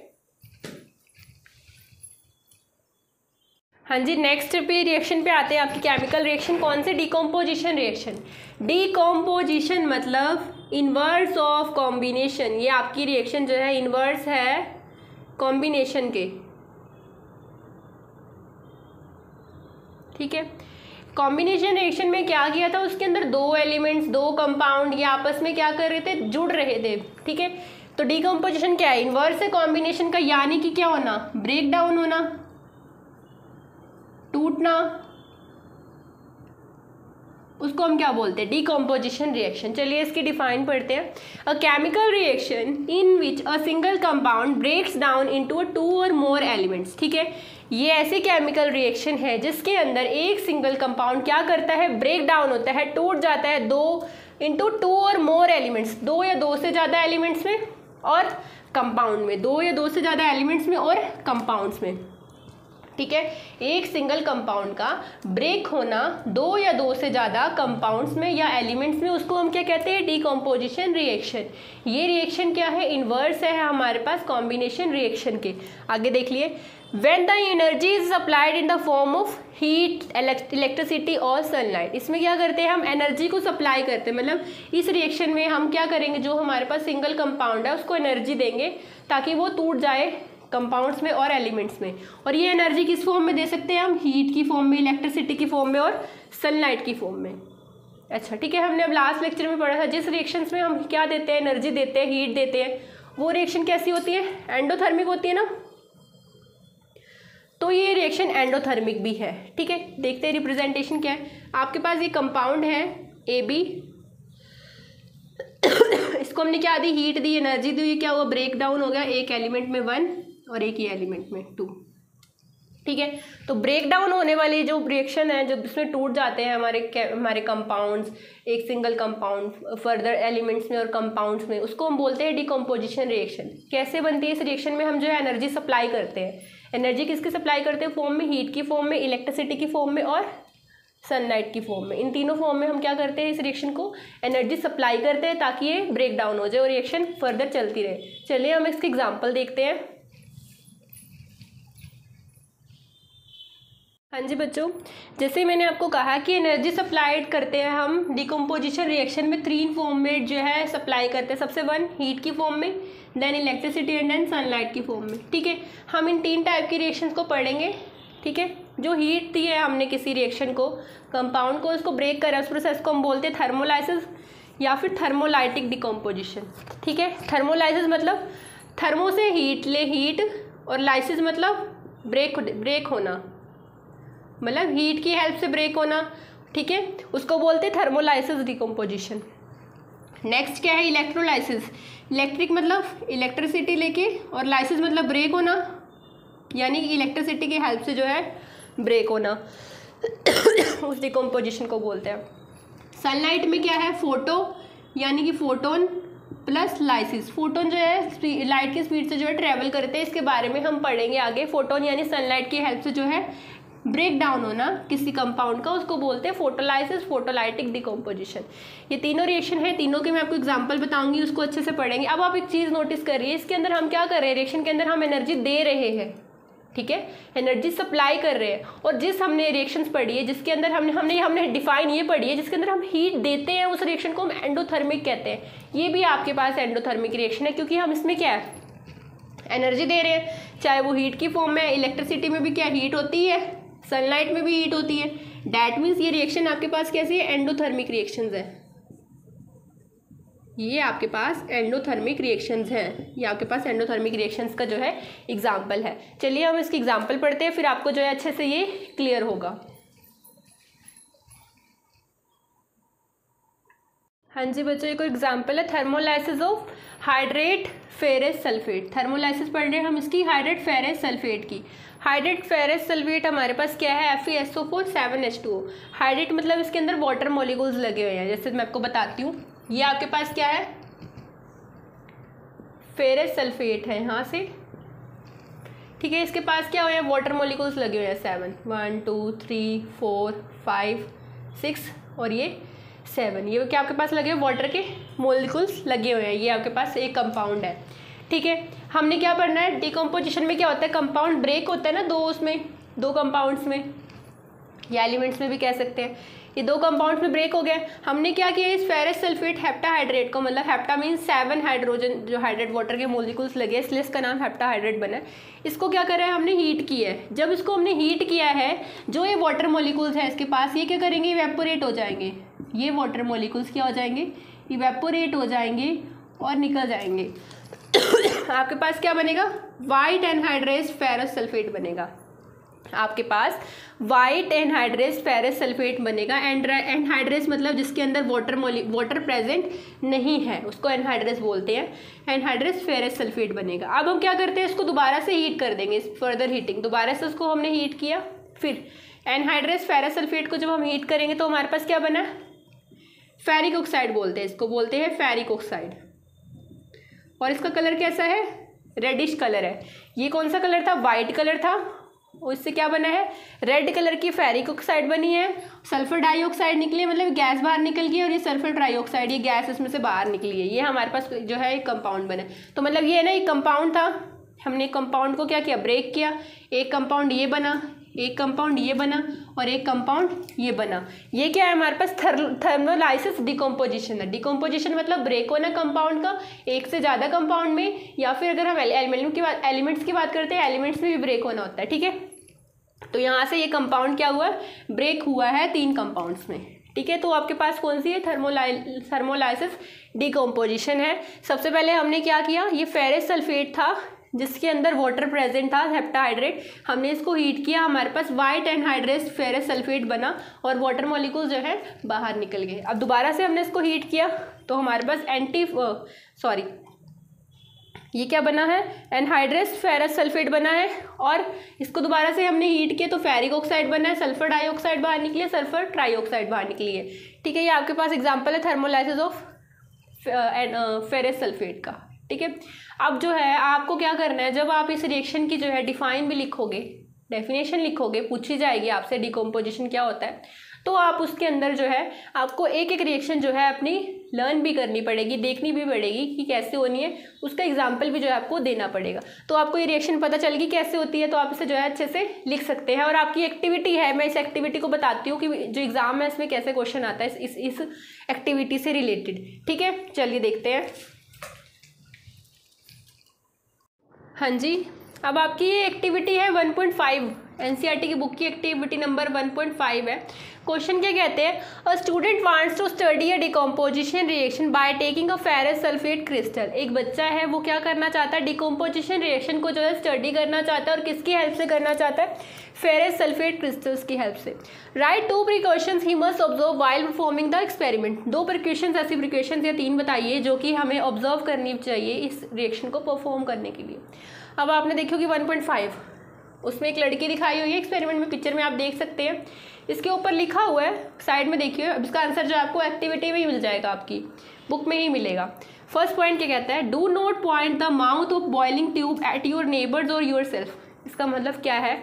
हाँ जी, नेक्स्ट पे रिएक्शन पे आते हैं। आपकी केमिकल रिएक्शन कौन से, डिकम्पोजिशन रिएक्शन। डिकम्पोजिशन मतलब इनवर्स ऑफ कॉम्बिनेशन। ये आपकी रिएक्शन जो है इनवर्स है कॉम्बिनेशन के, ठीक है। कॉम्बिनेशन रिएक्शन में क्या किया था, उसके अंदर दो एलिमेंट्स, दो कंपाउंड ये आपस में क्या कर रहे थे, जुड़ रहे थे, ठीक है। तो डिकम्पोजिशन क्या है, इनवर्स है कॉम्बिनेशन का, यानी कि क्या होना, ब्रेक डाउन होना, टूटना, उसको हम क्या बोलते हैं, डिकम्पोजिशन रिएक्शन। चलिए इसकी डिफाइन पढ़ते हैं। A chemical reaction in which a single compound breaks down into 2 और मोर एलिमेंट्स, ठीक है। ये ऐसी केमिकल रिएक्शन है जिसके अंदर एक सिंगल कंपाउंड क्या करता है, ब्रेक डाउन होता है, टूट जाता है 2 और मोर एलिमेंट्स, 2 या 2 से ज़्यादा एलिमेंट्स में और कंपाउंड में, 2 या 2 से ज़्यादा एलिमेंट्स में और कंपाउंड्स में, ठीक है। एक सिंगल कंपाउंड का ब्रेक होना 2 या 2 से ज़्यादा कंपाउंड्स में या एलिमेंट्स में, उसको हम क्या कहते हैं, डिकम्पोजिशन रिएक्शन। ये रिएक्शन क्या है, इनवर्स है हमारे पास कॉम्बिनेशन रिएक्शन के। आगे देख लिए, when the energy is supplied in the form of heat, electricity और सनलाइट। इसमें क्या करते हैं, हम एनर्जी को सप्लाई करते हैं, मतलब इस रिएक्शन में हम क्या करेंगे, जो हमारे पास सिंगल कंपाउंड है उसको एनर्जी देंगे ताकि वो टूट जाए कंपाउंड्स में और एलिमेंट्स में। और ये एनर्जी किस फॉर्म में दे सकते हैं हम, हीट की फॉर्म में, इलेक्ट्रिसिटी की फॉर्म में और सनलाइट की फॉर्म में। अच्छा, ठीक है। हमने अब लास्ट लेक्चर में पढ़ा था, जिस रिएक्शंस में हम क्या देते हैं, एनर्जी देते हैं, हीट देते हैं, वो रिएक्शन कैसी होती है, एंडोथर्मिक होती है ना। तो ये रिएक्शन एंडोथर्मिक भी है। ठीक है, देखते हैं रिप्रेजेंटेशन क्या है। आपके पास ये कंपाउंड है AB, इसको हमने क्या दी, हीट दी, एनर्जी दी, ये क्या हुआ, ब्रेक डाउन हो गया, एक एलिमेंट में 1 और एक ही एलिमेंट में 2। ठीक है, तो ब्रेक डाउन होने वाली जो रिएक्शन है, जब इसमें टूट जाते हैं हमारे कंपाउंड्स, एक सिंगल कंपाउंड फर्दर एलिमेंट्स में और कंपाउंड्स में, उसको हम बोलते हैं डिकम्पोजिशन रिएक्शन। कैसे बनती है इस रिएक्शन में, हम जो है एनर्जी सप्लाई करते हैं। एनर्जी किसकी सप्लाई करते हैं, फॉर्म में, हीट की फॉर्म में, इलेक्ट्रिसिटी की फॉर्म में और सनलाइट की फॉर्म में। इन तीनों फॉर्म में हम क्या करते हैं, इस रिएक्शन को एनर्जी सप्लाई करते हैं ताकि ये ब्रेक डाउन हो जाए और रिएक्शन फर्दर चलती रहे। चलिए हम इसके एग्जांपल देखते हैं। हाँ जी बच्चों, जैसे मैंने आपको कहा कि एनर्जी सप्लाइड करते हैं हम डिकम्पोजिशन रिएक्शन में 3 फॉर्म में जो है सप्लाई करते हैं। सबसे 1 हीट की फॉर्म में, then electricity and then sunlight की फॉर्म में। ठीक है, हम इन 3 टाइप की रिएक्शंस को पढ़ेंगे। ठीक है, जो हीट दी है हमने किसी रिएक्शन को, कंपाउंड को, उसको ब्रेक करा, उस प्रोसेस को हम बोलते हैं थर्मोलाइसिस या फिर थर्मोलाइटिक डिकम्पोजिशन। ठीक है, थर्मोलाइसिस मतलब थर्मो से हीट ले, हीट, और लाइसिस मतलब ब्रेक होना, मतलब हीट की हेल्प से ब्रेक होना। ठीक है, उसको बोलते हैं थर्मोलाइसिस डिकम्पोजिशन। नेक्स्ट क्या है, इलेक्ट्रोलाइसिस। इलेक्ट्रिक मतलब इलेक्ट्रिसिटी लेके, और लाइसिस मतलब ब्रेक होना, यानी इलेक्ट्रिसिटी की हेल्प से जो है ब्रेक होना उस डिकम्पोजिशन को बोलते हैं। सनलाइट में क्या है, फोटो यानी कि फोटोन प्लस लाइसिस। फोटोन जो है लाइट की स्पीड से जो है ट्रेवल करते हैं, इसके बारे में हम पढ़ेंगे आगे। फोटोन यानी सनलाइट की हेल्प से जो है ब्रेक डाउन होना किसी कंपाउंड का, उसको बोलते हैं फोटोलाइसिस, फोटोलाइटिक डिकम्पोजिशन। ये तीनों रिएक्शन है, तीनों के मैं आपको एग्जांपल बताऊंगी, उसको अच्छे से पढ़ेंगे। अब आप एक चीज़ नोटिस करिए, इसके अंदर हम क्या कर रहे हैं, रिएक्शन के अंदर हम एनर्जी दे रहे हैं। ठीक है, एनर्जी सप्लाई कर रहे हैं। और जिस हमने रिएक्शंस पढ़ी है जिसके अंदर हमने डिफाइन ये पढ़ी है, जिसके अंदर हम हीट देते हैं, उस रिएक्शन को हम एंडोथर्मिक कहते हैं। ये भी आपके पास एंडोथर्मिक रिएक्शन है, क्योंकि हम इसमें क्या है, एनर्जी दे रहे हैं, चाहे वो हीट की फॉर्म में। इलेक्ट्रिसिटी में भी क्या हीट होती है, सनलाइट में भी हीट होती है। डैट मीन्स ये रिएक्शन आपके पास कैसी है, एंडोथर्मिक रिएक्शंस है। ये आपके पास एंडोथर्मिक रिएक्शंस हैं, ये आपके पास एंडोथर्मिक रिएक्शंस का जो है एग्जाम्पल है। चलिए हम इसकी एग्जाम्पल पढ़ते हैं, फिर आपको जो है अच्छे से ये क्लियर होगा। हाँ जी बच्चों, एक एग्जाम्पल है thermolysis of hydrate ferrous sulphate. Thermolysis पढ़ रहे हैं हम इसकी हाइड्रेट फेरस सल्फेट की। हाइड्रेट फेरस सल्फेट हमारे पास क्या है, FeSO4 7H2O। हाइड्रेट मतलब इसके अंदर वाटर मॉलिक्यूल्स लगे हुए हैं। जैसे मैं आपको बताती हूँ, ये आपके पास क्या है, फेरस सल्फेट है यहाँ से। ठीक है, इसके पास क्या हुए हैं, वाटर मॉलिक्यूल्स लगे हुए हैं 7, 1 2 3 4 5 6 और ये 7। ये क्या आपके पास लगे हुए, वाटर के मॉलिक्यूल्स लगे हुए हैं। ये आपके पास एक कंपाउंड है। ठीक है, हमने क्या पढ़ना है, डिकम्पोजिशन में क्या होता है, कंपाउंड ब्रेक होता है ना, दो कंपाउंड्स में, या एलिमेंट्स में भी कह सकते हैं। ये 2 कंपाउंड्स में ब्रेक हो गया। हमने क्या किया, इस फेरस सल्फेट हेप्टाहाइड्रेट को, मतलब हेप्टा मीन्स 7 हाइड्रोजन जो हाइड्रेट वाटर के मॉलिक्यूल्स लगे, इसलिए इसका नाम हेप्टाहाइड्रेट बना है। इसको क्या करा है, हमने हीट किया है। जब इसको हमने हीट किया है, जो ये वाटर मॉलिक्यूल्स है इसके पास, ये क्या करेंगे, इवेपोरेट हो जाएंगे। ये वाटर मॉलिक्यूल्स क्या हो जाएंगे, इवेपोरेट हो जाएंगे और निकल जाएंगे। आपके पास क्या बनेगा, वाइट एनहाइड्रेस फेरस सल्फेट बनेगा। आपके पास वाइट एनहाइड्रेस फेरस सल्फेट बनेगा। एनहाइड्रेस मतलब जिसके अंदर वाटर प्रेजेंट नहीं है, उसको एनहाइड्रेस बोलते हैं। एनहाइड्रेस फेरस सल्फेट बनेगा। अब हम क्या करते हैं, इसको दोबारा से हीट कर देंगे, फर्दर हीटिंग, दोबारा से उसको हमने हीट किया। फिर एनहाइड्रेस फेरस सल्फेट को जब हम हीट करेंगे तो हमारे पास क्या बना, फेरिक ऑक्साइड बोलते हैं इसको, बोलते हैं फेरिक ऑक्साइड। और इसका कलर कैसा है, रेडिश कलर है। ये कौन सा कलर था, वाइट कलर था, और इससे क्या बना है, रेड कलर की फेरिक ऑक्साइड बनी है। सल्फर डाइऑक्साइड निकली है, मतलब गैस बाहर निकल गई, और ये सल्फर डाइऑक्साइड, ये गैस इसमें से बाहर निकली है। ये हमारे पास जो है एक कंपाउंड बना। तो मतलब ये है ना, एक कंपाउंड था, हमने कंपाउंड को क्या किया, ब्रेक किया। एक कंपाउंड ये बना, एक कंपाउंड ये बना, और एक कंपाउंड ये बना। ये क्या है, हमारे पास थर्मोलाइसिस डिकम्पोजिशन है। डिकम्पोजिशन मतलब ब्रेक होना कंपाउंड का एक से ज़्यादा कंपाउंड में, या फिर अगर हम एलिमेंट्स की बात करते हैं, एलिमेंट्स में भी ब्रेक होना होता है। ठीक है, तो यहाँ से ये कंपाउंड क्या हुआ, ब्रेक हुआ है 3 कंपाउंड्स में। ठीक है। तो आपके पास कौन सी है, थर्मोलाइसिस डिकम्पोजिशन है। सबसे पहले हमने क्या किया, ये फेरस सल्फेट था जिसके अंदर वाटर प्रेजेंट था, हेप्टाहाइड्रेट, हमने इसको हीट किया, हमारे पास वाइट एनहाइड्रेट फेरस सल्फेट बना और वाटर मॉलिक्यूल्स जो है बाहर निकल गए। अब दोबारा से हमने इसको हीट किया तो हमारे पास ये क्या बना है, एनहाइड्रेट फेरस सल्फेट बना है, और इसको दोबारा से हमने हीट किया तो फेरिक ऑक्साइड बना है, सल्फर डाइऑक्साइड बाहर निकली है, सल्फर ट्राइऑक्साइड बाहर निकली है। ठीक है, ये आपके पास एग्जांपल है थर्मोलाइसिस ऑफ फेरस सल्फेट का। ठीक है, अब जो है आपको क्या करना है, जब आप इस रिएक्शन की जो है डिफाइन भी लिखोगे, डेफिनेशन लिखोगे, पूछी जाएगी आपसे डिकम्पोजिशन क्या होता है, तो आप उसके अंदर जो है आपको एक एक रिएक्शन जो है अपनी लर्न भी करनी पड़ेगी, देखनी भी पड़ेगी कि कैसे होनी है, उसका एग्जाम्पल भी जो है आपको देना पड़ेगा। तो आपको ये रिएक्शन पता चल गई कैसे होती है, तो आप इसे जो है अच्छे से लिख सकते हैं। और आपकी एक्टिविटी है, मैं इस एक्टिविटी को बताती हूँ कि जो एग्जाम है इसमें कैसे क्वेश्चन आता है इस एक्टिविटी से रिलेटेड। ठीक है, चलिए देखते हैं। हाँ जी, अब आपकी ये एक्टिविटी है 1.5, एनसीईआरटी की बुक की एक्टिविटी नंबर 1.5 है। क्वेश्चन क्या कहते हैं, a student wants to study a decomposition reaction by taking a ferrous sulphate crystal. एक बच्चा है वो क्या करना चाहता है, डिकम्पोजिशन रिएक्शन को जो है स्टडी करना चाहता है, और किसकी हेल्प से करना चाहता है, फेरस सल्फेट क्रिस्टल्स की हेल्प से। Write 2 precautions he must observe while performing the experiment. 2 precautions, ऐसी प्रिकॉशंस या 3 बताइए जो कि हमें ऑब्जर्व करनी चाहिए इस रिएक्शन को परफॉर्म करने के लिए। अब आपने देखो कि 1.5 उसमें एक लड़की दिखाई हुई है एक्सपेरिमेंट में, पिक्चर में आप देख सकते हैं, इसके ऊपर लिखा हुआ है साइड में देखिए। अब इसका आंसर जो आपको एक्टिविटी में ही मिल जाएगा, आपकी बुक में ही मिलेगा। फर्स्ट पॉइंट क्या कहता है, do not point the mouth of boiling tube at your neighbours और योर सेल्फ। इसका मतलब क्या है,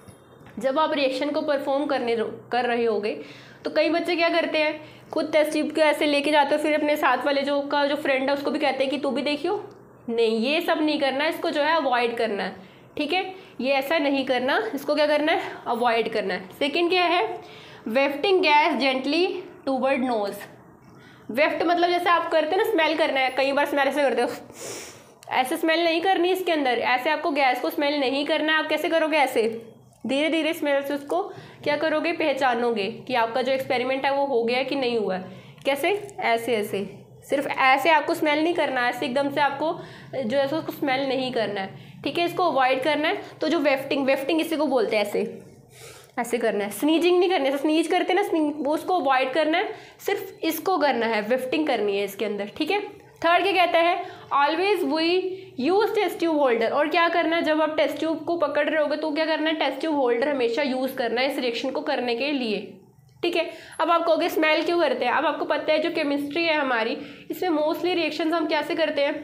जब आप रिएक्शन को परफॉर्म कर रहे होगे तो कई बच्चे क्या करते हैं, खुद टेस्ट ट्यूब को ऐसे लेके जाते हो, फिर अपने साथ वाले जो फ्रेंड है उसको भी कहते हैं कि तू भी देखियो। नहीं, ये सब नहीं करना है, इसको जो है अवॉइड करना है। ठीक है, ये ऐसा नहीं करना, इसको क्या करना है, अवॉइड करना है। सेकंड क्या है, wafting gas gently toward nose. Waft मतलब जैसे आप करते हैं ना, स्मेल करना है, कई बार स्मेल ऐसे करते हो, ऐसे स्मेल नहीं करनी इसके अंदर, ऐसे आपको गैस को स्मेल नहीं करना है। आप कैसे करोगे, ऐसे धीरे धीरे स्मेल से उसको क्या करोगे, पहचानोगे कि आपका जो एक्सपेरिमेंट है वो हो गया है कि नहीं हुआ है। कैसे, ऐसे ऐसे, सिर्फ ऐसे आपको स्मेल नहीं करना है, ऐसे एकदम से आपको जो है उसको स्मेल नहीं करना है। ठीक है, इसको अवॉइड करना है। तो जो वेफ्टिंग इसी को बोलते हैं, ऐसे करना है, स्नीजिंग नहीं करनी है, स्नीज करते हैं ना, वो उसको अवॉइड करना है, सिर्फ इसको करना है, वेफ्टिंग करनी है इसके अंदर। ठीक है, थर्ड क्या कहता है, always we use test tube holder. और क्या करना है, जब आप टेस्ट ट्यूब को पकड़ रहे होगे तो क्या करना है, टेस्ट ट्यूब होल्डर हमेशा यूज़ करना है इस रिएक्शन को करने के लिए। ठीक है, अब आप कहोगे स्मेल क्यों करते हैं, अब आपको पता है जो केमिस्ट्री है हमारी, इसमें मोस्टली रिएक्शंस हम कैसे करते हैं,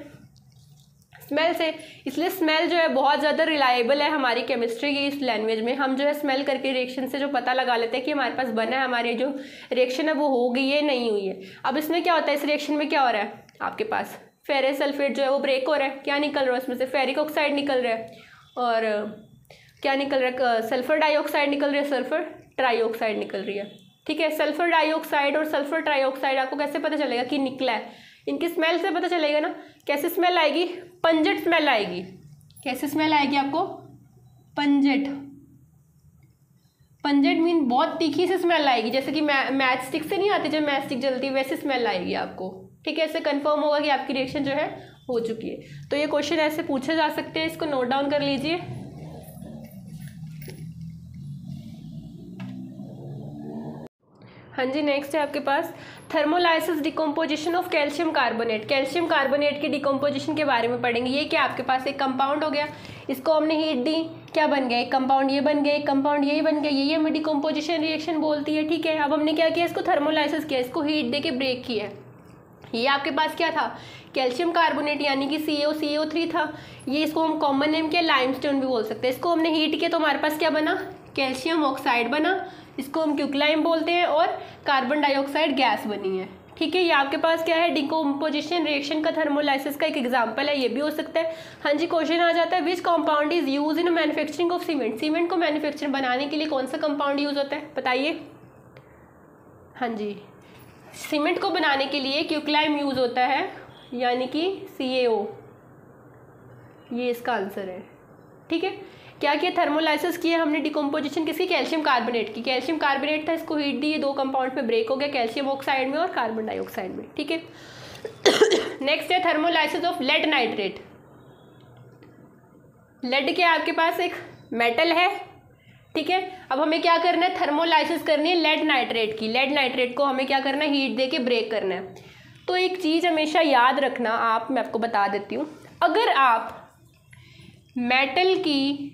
स्मेल से। इसलिए स्मेल जो है बहुत ज़्यादा रिलायबल है हमारी केमिस्ट्री की इस लैंग्वेज में। हम जो है स्मेल करके रिएक्शन से जो पता लगा लेते हैं कि हमारे पास बना है, हमारी जो रिएक्शन है वो हो गई है नहीं हुई है। अब इसमें क्या होता है, इस रिएक्शन में क्या हो रहा है, आपके पास फेरस सल्फेट जो है वो ब्रेक हो रहा है, क्या निकल रहा है उसमें से, फेरिक ऑक्साइड निकल रहा है, और क्या निकल रहा है, सल्फर डाइऑक्साइड निकल रही है, सल्फर ट्राइऑक्साइड निकल रही है। ठीक है, सल्फर डाइऑक्साइड और सल्फर ट्राइऑक्साइड आपको कैसे पता चलेगा कि निकला है, इनकी स्मेल से पता चलेगा ना। कैसे स्मेल आएगी, पंजेट स्मेल आएगी। कैसे स्मेल आएगी आपको, पंजेट। पंजेट मीन बहुत तीखी से स्मेल आएगी, जैसे कि मैच स्टिक से नहीं आती, जब मैच स्टिक जलती है वैसे स्मेल आएगी आपको। ठीक है, इससे कंफर्म होगा कि आपकी रिएक्शन जो है हो चुकी है। तो ये क्वेश्चन ऐसे पूछे जा सकते हैं, इसको नोट डाउन कर लीजिए। हाँ जी, नेक्स्ट है आपके पास thermolysis decomposition of calcium carbonate. Calcium carbonate की डिकम्पोजिशन के बारे में पढ़ेंगे। ये क्या आपके पास एक कंपाउंड हो गया, इसको हमने हीट दी, क्या बन गया, एक कंपाउंड ये बन गया, एक कंपाउंड ये बन गया, यही हमें डिकम्पोजिशन रिएक्शन बोलती है। ठीक है, अब हमने क्या किया, इसको थर्मोलाइसिस किया, इसको हीट दे के ब्रेक किया। ये आपके पास क्या था, कैल्शियम कार्बोनेट यानी कि CaO3 था। ये इसको हम कॉमन नेम क्या, लाइमस्टोन भी बोल सकते हैं। इसको हमने हीट किया तो हमारे पास क्या बना, कैल्शियम ऑक्साइड बना, इसको हम क्विकलाइम बोलते हैं, और कार्बन डाइऑक्साइड गैस बनी है। ठीक है, ये आपके पास क्या है, डिकम्पोजिशन रिएक्शन का थर्मोलाइसिस का एक एग्जांपल है, ये भी हो सकता है। हाँ जी, क्वेश्चन आ जाता है, which compound is use in manufacturing of cement. Cement को मैन्युफैक्चर बनाने के लिए कौन सा कंपाउंड यूज होता है, बताइए। हाँ जी, सीमेंट को बनाने के लिए क्विकलाइम यूज होता है, यानी कि CaO, ये इसका आंसर है। ठीक है, क्या किया, थर्मोलाइसिस किया हमने, डिकम्पोजिशन किसकी, कैल्शियम कार्बोनेट की। कैल्शियम कार्बोनेट था, इसको हीट दी, 2 कंपाउंड में ब्रेक हो गया, कैल्शियम ऑक्साइड में और कार्बन डाइऑक्साइड में। ठीक है, नेक्स्ट है thermolysis of lead nitrate. Lead क्या आपके पास एक मेटल है, ठीक है। अब हमें क्या करना है, थर्मोलाइसिस करनी है लेड नाइट्रेट की। लेड नाइट्रेट को हमें क्या करना है, हीट दे के ब्रेक करना है। तो एक चीज़ हमेशा याद रखना आप, मैं आपको बता देती हूँ, अगर आप मेटल की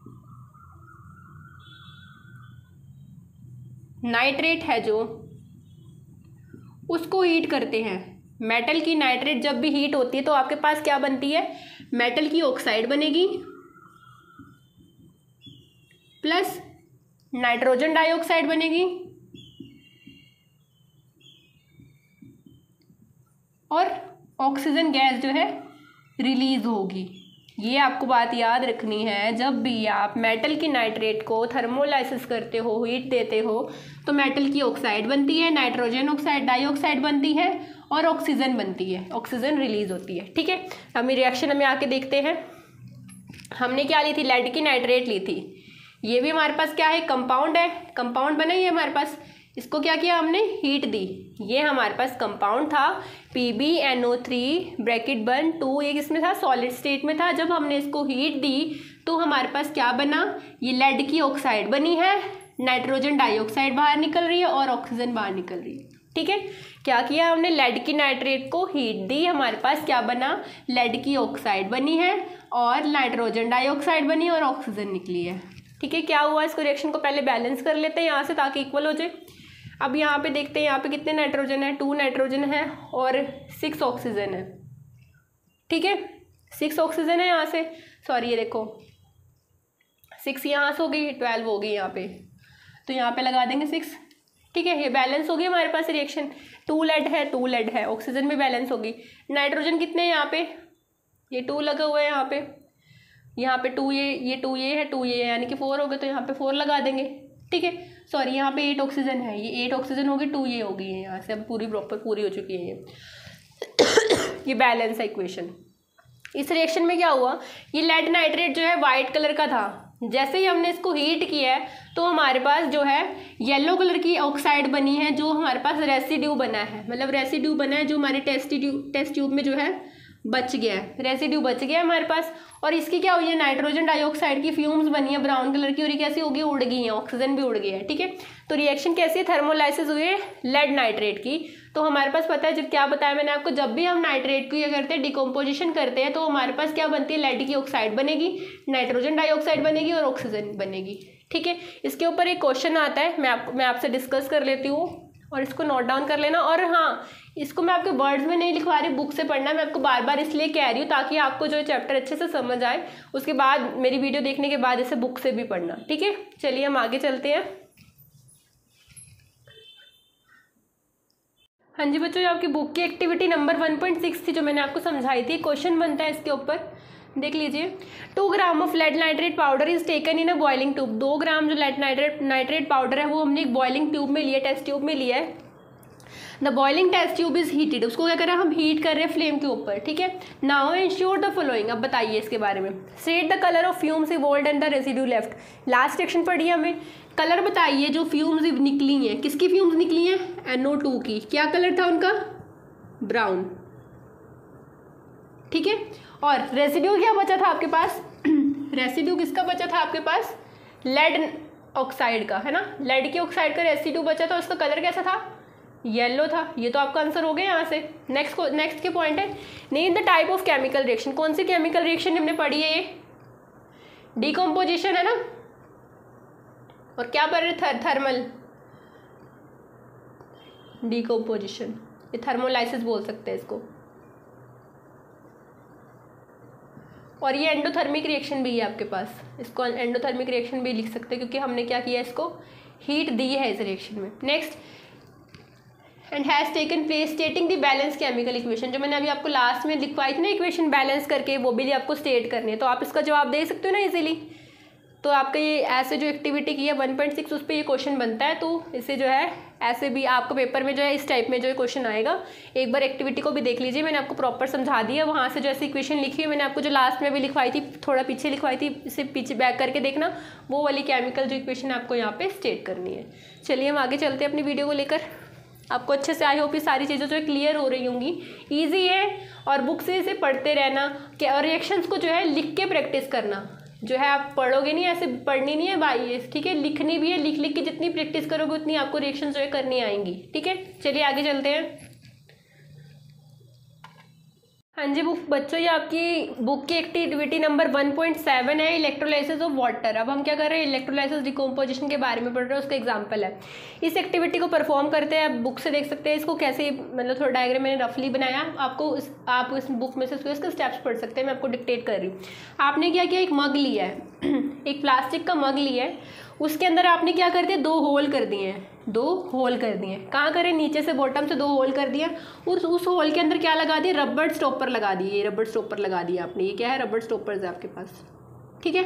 नाइट्रेट है जो उसको हीट करते हैं, मेटल की नाइट्रेट जब भी हीट होती है तो आपके पास क्या बनती है, मेटल की ऑक्साइड बनेगी प्लस नाइट्रोजन डाइऑक्साइड बनेगी और ऑक्सीजन गैस जो है रिलीज होगी। ये आपको बात याद रखनी है, जब भी आप मेटल की नाइट्रेट को थर्मोलाइसिस करते हो, हीट देते हो, तो मेटल की ऑक्साइड बनती है, नाइट्रोजन ऑक्साइड डाइऑक्साइड बनती है और ऑक्सीजन बनती है, ऑक्सीजन रिलीज होती है। ठीक है, हम रिएक्शन में आके देखते हैं। हमने क्या ली थी, लेड की नाइट्रेट ली थी। ये भी हमारे पास क्या है, कंपाउंड है, कंपाउंड बना ही है हमारे पास। इसको क्या किया हमने, हीट दी। ये हमारे पास कंपाउंड था PbNO3 ब्रैकेट बन 2, एक इसमें था सॉलिड स्टेट में था। जब हमने इसको हीट दी तो हमारे पास क्या बना, ये लेड की ऑक्साइड बनी है, नाइट्रोजन डाइऑक्साइड बाहर निकल रही है और ऑक्सीजन बाहर निकल रही है। ठीक है, क्या किया हमने, लेड की नाइट्रेट को हीट दी, हमारे पास क्या बना, लेड की ऑक्साइड बनी है और नाइट्रोजन डाइऑक्साइड बनी और ऑक्सीजन निकली है। ठीक है, क्या हुआ, इसको रिएक्शन को पहले बैलेंस कर लेते हैं यहाँ से ताकि इक्वल हो जाए। अब यहाँ पे देखते हैं, यहाँ पे कितने नाइट्रोजन है, 2 नाइट्रोजन है और 6 ऑक्सीजन है। ठीक है, 6 ऑक्सीजन है यहाँ से, सॉरी ये देखो 6 यहाँ से हो गई, 12 हो गई यहाँ पे, तो यहाँ पे लगा देंगे 6। ठीक है, ये बैलेंस हो गई हमारे पास रिएक्शन। 2 लेड है, ऑक्सीजन भी बैलेंस होगी। नाइट्रोजन कितने हैं यहाँ पे, ये 2 लगा हुआ है यहाँ पे 2, ये 2 ये है, 2 ये है, यानी कि 4 हो गए, तो यहाँ पे 4 लगा देंगे। ठीक है, सॉरी यहाँ पे 8 ऑक्सीजन है, ये 8 ऑक्सीजन होगी, 2 ये होगी है, यहाँ से अब पूरी प्रॉपर पूरी हो चुकी है ये बैलेंस है इक्वेशन। इस रिएक्शन में क्या हुआ, ये लेड नाइट्रेट जो है वाइट कलर का था, जैसे ही हमने इसको हीट किया है तो हमारे पास जो है येलो कलर की ऑक्साइड बनी है, जो हमारे पास रेसिड्यू बना है, मतलब रेसिड्यू बना है जो हमारे टेस्ट ट्यूब में जो है बच गया है, रेसिड्यू बच गया है हमारे पास। और इसकी क्या हुई है, नाइट्रोजन डाइऑक्साइड की फ्यूम्स बनी है ब्राउन कलर की, और ये कैसी होगी, उड़ गई है, ऑक्सीजन भी उड़ गया है। ठीक है, तो रिएक्शन कैसी है, थर्मोलाइसिस हुई है लेड नाइट्रेट की। तो हमारे पास पता है, जब क्या बताया मैंने आपको, जब भी हम नाइट्रेट को ये करते हैं, डिकम्पोजिशन करते हैं, तो हमारे पास क्या बनती है, लेड की ऑक्साइड बनेगी, नाइट्रोजन डाइऑक्साइड बनेगी और ऑक्सीजन बनेगी। ठीक है, इसके ऊपर एक क्वेश्चन आता है, मैं आपसे डिस्कस कर लेती हूँ और इसको नोट डाउन कर लेना। और हाँ, इसको मैं आपके वर्ड्स में नहीं लिखवा रही, बुक से पढ़ना, मैं आपको बार बार इसलिए कह रही हूँ ताकि आपको जो चैप्टर अच्छे से समझ आए। उसके बाद मेरी वीडियो देखने के बाद इसे बुक से भी पढ़ना। ठीक है, चलिए हम आगे चलते हैं। हाँ जी बच्चों, ये आपकी बुक की एक्टिविटी नंबर 1.6 थी जो मैंने आपको समझाई थी। क्वेश्चन बनता है इसके ऊपर, देख लीजिए। 2 gram of lead nitrate powder is taken in a boiling tube. 2 gram जो लेड नाइट्रेट पाउडर है वो हमने एक बॉइलिंग ट्यूब में लिया, टेस्ट ट्यूब में लिया है। The boiling test tube is heated, उसको क्या कर रहे हैं हम, हीट कर रहे हैं फ्लेम के ऊपर। ठीक है, नाउ इंश्योर द फॉलोइंग, अब बताइए इसके बारे में। State the colour of fumes evolved and the residue left. Last section पढ़ी हमें, कलर बताइए जो फ्यूम्स निकली हैं, किसकी फ्यूम्स निकली हैं, NO2 की। क्या कलर था उनका, ब्राउन। ठीक है, और रेसिड्यू क्या बचा था आपके पास रेसिड्यू किसका बचा था आपके पास, लेड ऑक्साइड का, है ना। लेड की ऑक्साइड का रेसिड्यू बचा था, उसका कलर कैसा था, येलो था। ये तो आपका आंसर हो गया यहाँ से। नेक्स्ट के पॉइंट है, name the type of chemical reaction. कौन सी केमिकल रिएक्शन हमने पढ़ी है, ये डिकम्पोजिशन है ना, और क्या पढ़ रहे, थर्मल डिकम्पोजिशन, ये थर्मोलाइसिस बोल सकते हैं इसको। और ये एंडोथर्मिक रिएक्शन भी है आपके पास, इसको एंडोथर्मिक रिएक्शन भी लिख सकते हैं क्योंकि हमने क्या किया, इसको हीट दी है इस रिएक्शन में। Next, and has taken place stating the balance chemical equation. जो मैंने अभी आपको लास्ट में लिखवाई थी ना इक्वेशन बैलेंस करके, वो भी आपको स्टेट करनी है, तो आप इसका जवाब दे सकते हो ना इजीली। तो आपका ये ऐसे जो एक्टिविटी की है 1.6 उस पर ये क्वेश्चन बनता है, तो इसे जो है ऐसे भी आपको पेपर में जो है इस टाइप में जो है क्वेश्चन आएगा। एक बार एक्टिविटी को भी देख लीजिए, मैंने आपको प्रॉपर समझा दिया। वहाँ से जो ऐसी इक्वेशन लिखी है मैंने आपको जो लास्ट में भी लिखवाई थी, थोड़ा पीछे लिखवाई थी, इसे पीछे बैक करके देखना, वो वाली केमिकल जो इक्वेशन आपको यहाँ पे स्टेट करनी है। चलिए हम आगे चलते हैं अपनी वीडियो को लेकर। आपको अच्छे से आई होप ये सारी चीज़ें जो है क्लियर हो रही होंगी। ईजी है और बुक से इसे पढ़ते रहना कि और रिएक्शंस को जो है लिख के प्रैक्टिस करना। जो है आप पढ़ोगे नहीं, ऐसे पढ़नी नहीं है भाई, ठीक है, लिखनी भी है। लिख लिख के जितनी प्रैक्टिस करोगे उतनी आपको रिएक्शन जो है करनी आएंगी। ठीक है, चलिए आगे चलते हैं। हाँ जी बच्चों, ये आपकी बुक की एक्टिविटी नंबर 1.7 है, इलेक्ट्रोलाइसिस ऑफ वाटर। अब हम क्या कर रहे हैं, इलेक्ट्रोलाइसिस डिकम्पोजिशन के बारे में पढ़ रहे हैं, उसका एग्जांपल है। इस एक्टिविटी को परफॉर्म करते हैं, आप बुक से देख सकते हैं इसको कैसे, मतलब थोड़ा डायग्राम मैंने रफली बनाया, आपको आप इस बुक में से इसके स्टेप्स पढ़ सकते हैं, मैं आपको डिक्टेट कर रही हूँ। आपने क्या किया, एक मग लिया है, एक प्लास्टिक का मग लिया है, उसके अंदर आपने क्या कर दिया, 2 होल कर दिए हैं, 2 होल कर दिए। कहाँ करें, नीचे से बॉटम से 2 होल कर दिया, और उस होल के अंदर क्या लगा दिए, रबड़ स्टॉपर लगा दिए। रबड़ स्टॉपर लगा दिया आपने, ये क्या है, रबड़ स्टॉपर्स है आपके पास। ठीक है,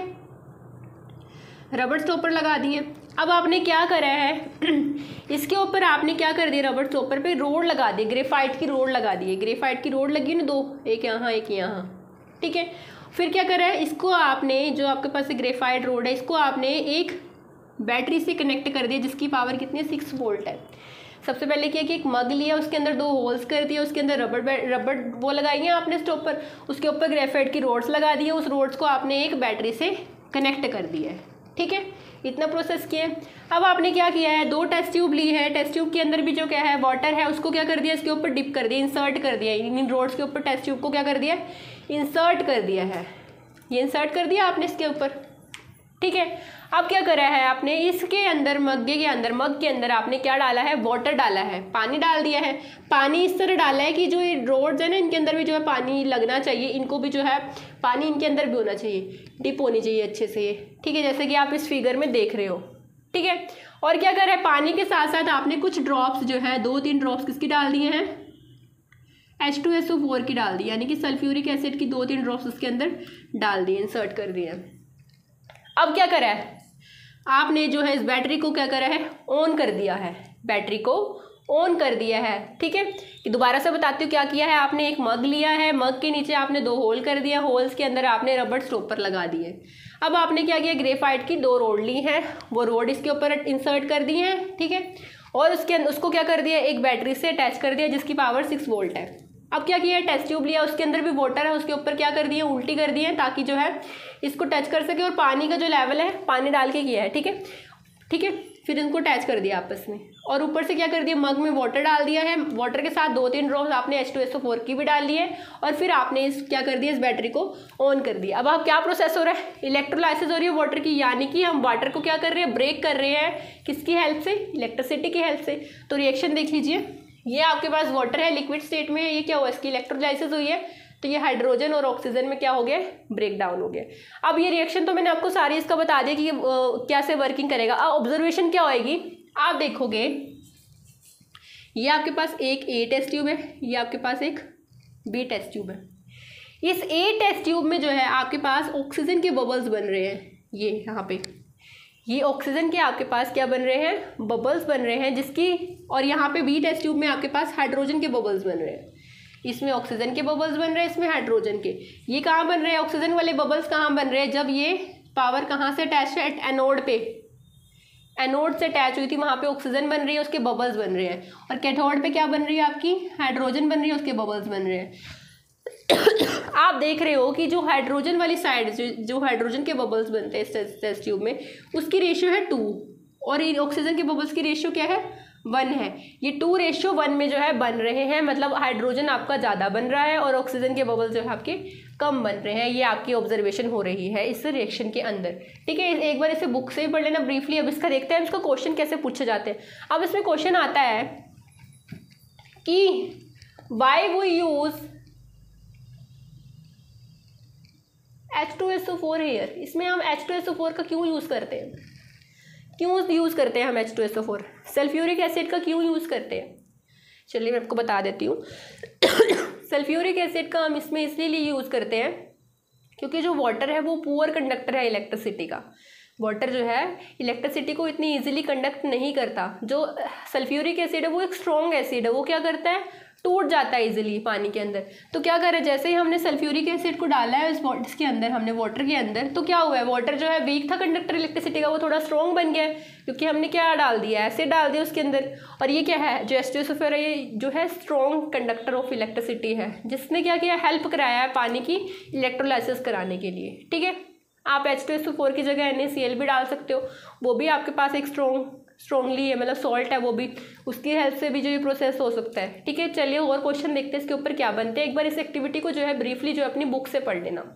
रबड़ स्टॉपर लगा दिए। अब आपने क्या करा है, इसके ऊपर आपने क्या कर दिया, रबड़ स्टॉपर पे रोड लगा दी, ग्रेफाइट की रोड लगा दी है। ग्रेफाइट की रोड लगी ना 2, एक यहाँ एक यहाँ। ठीक है, फिर क्या करा है, इसको आपने जो आपके पास ग्रेफाइट रोड है, इसको आपने एक बैटरी से कनेक्ट कर दिया जिसकी पावर कितनी है, 6 वोल्ट है। सबसे पहले किया कि एक मग लिया, उसके अंदर 2 होल्स कर दिए, उसके अंदर रबड़ वो लगाई है आपने स्टॉपर, उसके ऊपर ग्रेफाइट की रोड्स लगा दी है, उस रोड्स को आपने एक बैटरी से कनेक्ट कर दिया है। ठीक है, इतना प्रोसेस किया है। अब आपने क्या किया है, 2 टेस्ट ट्यूब ली है, टेस्ट ट्यूब के अंदर भी जो क्या है वाटर है उसको क्या कर दिया, इसके ऊपर डिप कर दिया, इंसर्ट कर दिया, इन रोड्स के ऊपर टेस्ट ट्यूब को क्या कर दिया, इंसर्ट कर दिया है। ये इंसर्ट कर दिया आपने इसके ऊपर। ठीक है, अब क्या करा है आपने, इसके अंदर मग के अंदर आपने क्या डाला है, वाटर डाला है, पानी डाल दिया है। पानी इस तरह डाला है कि जो ये रोड्स है ना, इनके अंदर भी जो है पानी लगना चाहिए, इनको भी जो है पानी इनके अंदर भी होना चाहिए, डिप होनी चाहिए अच्छे से ये। ठीक है, जैसे कि आप इस फिगर में देख रहे हो। ठीक है, और क्या करा है, पानी के साथ साथ आपने कुछ ड्रॉप्स जो है 2-3 ड्रॉप्स किसकी डाल दिए हैं, H2SO4 की डाल दी, यानी कि सल्फ्यूरिक एसिड की 2-3 ड्रॉप्स उसके अंदर डाल दिए, इंसर्ट कर दिए। अब क्या करा है आपने, जो है इस बैटरी को क्या करा है, ऑन कर दिया है, बैटरी को ऑन कर दिया है। ठीक है, कि दोबारा से बताती हूँ क्या किया है आपने, एक मग लिया है, मग के नीचे आपने 2 होल कर दिया, होल्स के अंदर आपने रबड़ स्टॉपर लगा दिए। अब आपने क्या किया, ग्रेफाइट की 2 रोड ली हैं, वो रोड इसके ऊपर इंसर्ट कर दी हैं। ठीक है, और उसको क्या कर दिया, एक बैटरी से अटैच कर दिया जिसकी पावर 6 वोल्ट है। अब क्या किया, टेस्ट ट्यूब लिया, उसके अंदर भी वाटर है, उसके ऊपर क्या कर दिए, उल्टी कर दिए ताकि जो है इसको टच कर सके, और पानी का जो लेवल है पानी डाल के किया है। ठीक है, ठीक है, फिर इनको अटैच कर दिया आपस में, और ऊपर से क्या कर दिया, मग में वाटर डाल दिया है, वाटर के साथ 2-3 ड्रॉप्स आपने H2SO4 की भी डाल ली है, और फिर आपने इस क्या कर दिया, इस बैटरी को ऑन कर दिया। अब आप क्या प्रोसेस हो रहा है, इलेक्ट्रोलाइसिस हो रही है वाटर की, यानी कि हम वाटर को क्या कर रहे हैं, ब्रेक कर रहे हैं, किसकी हेल्प से, इलेक्ट्रिसिटी की हेल्प से। तो रिएक्शन देख लीजिए, ये आपके पास वाटर है, लिक्विड स्टेट में है, ये क्या हुआ, इसकी इलेक्ट्रोलाइसिस हुई है, तो ये हाइड्रोजन और ऑक्सीजन में क्या हो गया, ब्रेक डाउन हो गया। अब ये रिएक्शन तो मैंने आपको सारी इसका बता दिया कि कैसे वर्किंग करेगा। अब ऑब्जर्वेशन क्या होएगी, आप देखोगे ये आपके पास एक ए टेस्ट ट्यूब है, ये आपके पास एक बी टेस्ट ट्यूब है। इस ए टेस्ट ट्यूब में जो है आपके पास ऑक्सीजन के बबल्स बन रहे हैं, ये यहाँ पे ये ऑक्सीजन के आपके पास क्या बन रहे हैं, बबल्स बन रहे हैं, जिसकी, और यहाँ पे बी टेस्ट ट्यूब में आपके पास हाइड्रोजन के बबल्स बन रहे हैं। इसमें ऑक्सीजन के बबल्स बन रहे हैं, इसमें हाइड्रोजन के। ये कहाँ बन रहे हैं, ऑक्सीजन वाले बबल्स कहाँ बन रहे हैं, जब ये पावर कहाँ से अटैच है, एनोड पे, एनोड से अटैच हुई थी, वहाँ पे ऑक्सीजन बन रही है, उसके बबल्स बन रहे हैं, और कैथोड पे क्या बन रही है आपकी, हाइड्रोजन बन रही है, उसके बबल्स बन रहे हैं। आप देख रहे हो कि जो हाइड्रोजन वाली साइड, जो हाइड्रोजन के बबल्स बनते हैं इस टेस्ट ट्यूब में, उसकी रेशियो है 2, और ऑक्सीजन के बबल्स की रेशियो क्या है, 1 है। ये 2:1 में जो है बन रहे हैं, मतलब हाइड्रोजन आपका ज़्यादा बन रहा है और ऑक्सीजन के बबल्स जो है आपके कम बन रहे हैं। ये आपकी ऑब्जर्वेशन हो रही है इस रिएक्शन के अंदर। ठीक है, एक बार इसे बुक से ही पढ़ लेना ब्रीफली। अब इसका देखते हैं इसका क्वेश्चन कैसे पूछे जाते हैं। अब इसमें क्वेश्चन आता है कि why we use H2SO4 hair. इसमें हम H2SO4 का क्यों यूज़ करते हैं, क्यों यूज़ करते हैं हम H2SO4, सल्फ्यूरिक एसिड का क्यों यूज़ करते हैं, चलिए मैं आपको बता देती हूँ। सल्फ्यूरिक एसिड का हम इसमें इसलिए यूज़ करते हैं क्योंकि जो वाटर है वो पुअर कंडक्टर है इलेक्ट्रिसिटी का। वाटर जो है इलेक्ट्रिसिटी को इतनी इजीली कंडक्ट नहीं करता। जो सल्फ्यूरिक एसिड है वो एक स्ट्रॉन्ग एसिड है, वो क्या करता है, टूट जाता है इजीली पानी के अंदर। तो क्या करें, जैसे ही हमने सल्फ्यूरिक एसिड को डाला है इसके अंदर, हमने वाटर के अंदर, तो क्या हुआ है, वाटर जो है वीक था कंडक्टर इलेक्ट्रिसिटी का, वो थोड़ा स्ट्रॉन्ग बन गया है, क्योंकि हमने क्या डाल दिया, एसिड डाल दिया उसके अंदर। और ये क्या है, जो H2SO4 है, ये जो है स्ट्रॉन्ग कंडक्टर ऑफ इलेक्ट्रिसिटी है, जिसने क्या किया, हेल्प कराया है पानी की इलेक्ट्रोलाइसिस कराने के लिए। ठीक है, आप H2SO4 की जगह NaCl भी डाल सकते हो, वो भी आपके पास एक स्ट्रॉन्गली है, मतलब सॉल्ट है, वो भी उसकी हेल्प से भी जो ये प्रोसेस हो सकता है। ठीक है, चलिए और क्वेश्चन देखते हैं इसके ऊपर क्या बनते हैं। एक बार इस एक्टिविटी को जो है ब्रीफली जो अपनी बुक से पढ़ लेना।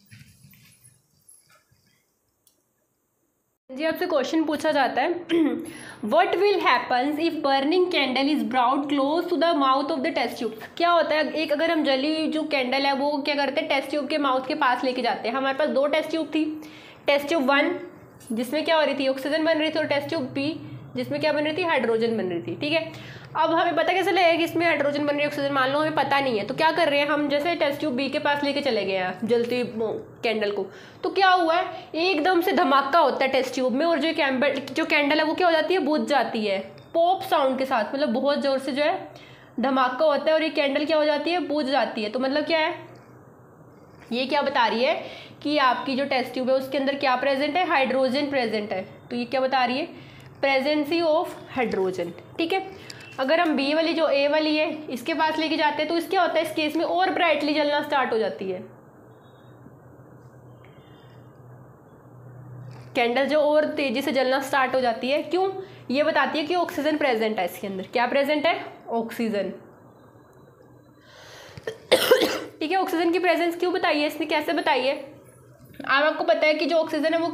जी आपसे क्वेश्चन पूछा जाता है, what will happens if burning candle is brought close to the mouth of the test tube. क्या होता है, एक अगर हम जली जो कैंडल है वो क्या करते हैं, टेस्ट ट्यूब के माउथ के पास लेके जाते हैं। हमारे पास दो टेस्ट ट्यूब थी, टेस्ट ट्यूब 1 जिसमें क्या हो रही थी, ऑक्सीजन बन रही थी, और टेस्ट ट्यूब B जिसमें क्या बन रही थी, हाइड्रोजन बन रही थी। ठीक है, अब हमें पता कैसे लगेगा कि इसमें हाइड्रोजन बन रही है, ऑक्सीजन मान लो हमें पता नहीं है, तो क्या कर रहे हैं हम, जैसे टेस्ट ट्यूब B के पास लेके चले गए हैं जलती कैंडल को, तो क्या हुआ है, एकदम से धमाका होता है टेस्ट ट्यूब में, और जो कैंडल है वो क्या हो जाती है, बुझ जाती है पॉप साउंड के साथ, मतलब बहुत ज़ोर से जो है धमाका होता है, और ये कैंडल क्या हो जाती है, बुझ जाती है। तो मतलब क्या है, ये क्या बता रही है कि आपकी जो टेस्ट ट्यूब है उसके अंदर क्या प्रेजेंट है, हाइड्रोजन प्रेजेंट है। तो ये क्या बता रही है, प्रेजेंसी ऑफ हाइड्रोजन। ठीक है, अगर हम B वाली जो A वाली है इसके पास लेके जाते हैं तो इसके होता है, इस केस में और ब्राइटली जलना स्टार्ट हो जाती है कैंडल, जो और तेजी से जलना स्टार्ट हो जाती है। क्यों, ये बताती है कि ऑक्सीजन प्रेजेंट है इसके अंदर। क्या प्रेजेंट है, ऑक्सीजन। ठीक है, ऑक्सीजन की प्रेजेंस क्यों बताई है इसने, कैसे बताई है। आपको पता है कि जो ऑक्सीजन है वो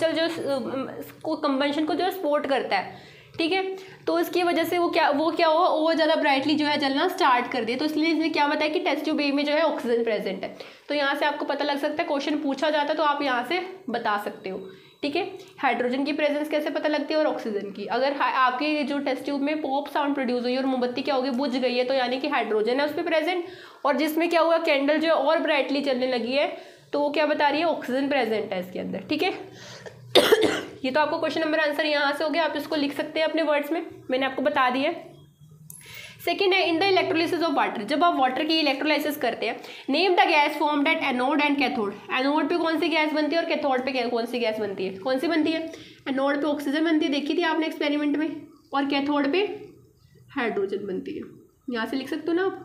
कंबंशन को जो है सपोर्ट करता है। ठीक है, तो इसकी वजह से वो क्या हुआ, और ज़्यादा ब्राइटली जो है जलना स्टार्ट कर दिया। तो इसलिए इसने क्या बताया कि टेस्ट ट्यूब A में जो है ऑक्सीजन प्रेजेंट है। तो यहाँ से आपको पता लग सकता है, क्वेश्चन पूछा जाता है तो आप यहाँ से बता सकते हो। ठीक है, हाइड्रोजन की प्रेजेंस कैसे पता लगती है, और ऑक्सीजन की। अगर आपके जो टेस्ट ट्यूब में पॉप साउंड प्रोड्यूस हुई और मोमबत्ती क्या होगी, बुझ गई है, तो यानी कि हाइड्रोजन है उस पर प्रेजेंट, और जिसमें क्या हुआ, कैंडल जो और ब्राइटली चलने लगी है, तो वो क्या बता रही है, ऑक्सीजन प्रेजेंट है इसके अंदर। ठीक है, ये तो आपको क्वेश्चन नंबर आंसर यहाँ से हो गया, आप इसको लिख सकते हैं अपने वर्ड्स में, मैंने आपको बता दिया। सेकेंड है, in the electrolysis of water, जब आप वाटर की इलेक्ट्रोलाइसिस करते हैं, name the gas formed at anode and cathode. Anode पे कौन सी गैस बनती है और कैथोड पे कौन सी गैस बनती है, कौन सी बनती है, एनोड पे ऑक्सीजन बनती है, देखी थी आपने एक्सपेरिमेंट में, और कैथोड पे हाइड्रोजन बनती है। यहाँ से लिख सकते हो ना आप।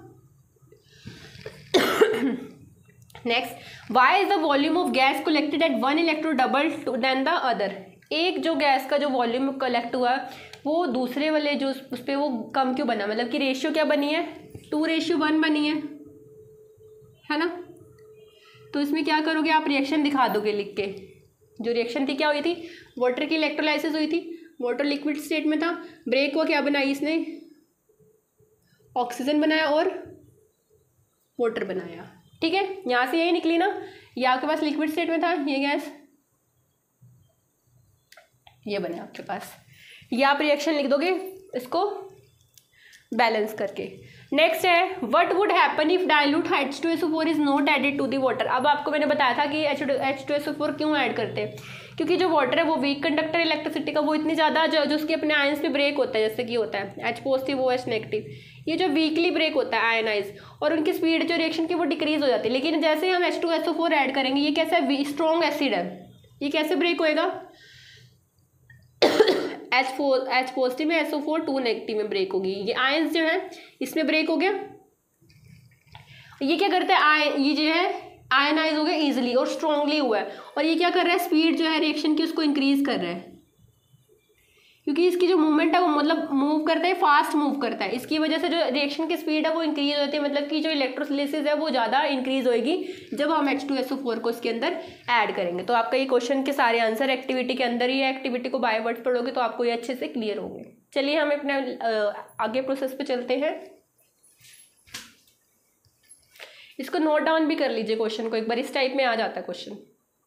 Next, why is the volume of gas collected at one electrode double than the other. एक जो गैस का जो वॉल्यूम कलेक्ट हुआ वो दूसरे वाले जो उस पर वो कम क्यों बना, मतलब कि रेशियो क्या बनी है, 2:1 बनी है ना। तो इसमें क्या करोगे आप, रिएक्शन दिखा दोगे लिख के। जो रिएक्शन थी क्या हुई थी, वाटर की इलेक्ट्रोलाइसिस हुई थी, वाटर लिक्विड स्टेट में था, ब्रेक हुआ, क्या बनाई इसने, ऑक्सीजन बनाया और वाटर बनाया। ठीक है, यहाँ से यही निकली ना, ये आपके पास लिक्विड स्टेट में था ये गैस, ये बने आपके पास, ये आप रिएक्शन लिख दोगे इसको बैलेंस करके। नेक्स्ट है, what would happen if dilute H2SO4 is not added to the water. अब आपको मैंने बताया था कि H2SO4 क्यों ऐड करते हैं, क्योंकि जो वाटर है वो वीक कंडक्टर इलेक्ट्रिसिटी का, वो इतनी ज़्यादा जो उसके अपने आयंस में ब्रेक होता है, जैसे कि होता है H पॉजिटिव OH नेगेटिव, ये जो वीकली ब्रेक होता है आयनाइज, और उनकी स्पीड जो रिएक्शन की वो डिक्रीज हो जाती है। लेकिन जैसे हम H2SO4 ऐड करेंगे, ये कैसा स्ट्रॉन्ग एसिड है, ये कैसे ब्रेक होएगा, H पॉजिटिव में SO4 2 नेगेटिव में ब्रेक होगी, ये आयंस जो है इसमें ब्रेक हो गया। ये क्या करता है, ये जो है आयनाइज हो गया इजिली और स्ट्रांगली हुआ है, और ये क्या कर रहा है, स्पीड जो है रिएक्शन की उसको इंक्रीज कर रहा है, क्योंकि इसकी जो मूवमेंट है वो मतलब मूव करता है, फास्ट मूव करता है, इसकी वजह से जो रिएक्शन की स्पीड है वो इंक्रीज होती है, मतलब कि जो इलेक्ट्रोलिसिस है वो ज़्यादा इंक्रीज होएगी जब हम H2SO4 को इसके अंदर ऐड करेंगे। तो आपका ये क्वेश्चन के सारे आंसर एक्टिविटी के अंदर ही है, एक्टिविटी को बाय वर्ड्स पढ़ोगे तो आपको ये अच्छे से क्लियर होंगे। चलिए हम अपने आगे प्रोसेस पे चलते हैं, इसको नोट डाउन भी कर लीजिए क्वेश्चन को एक बार, इस टाइप में आ जाता है क्वेश्चन।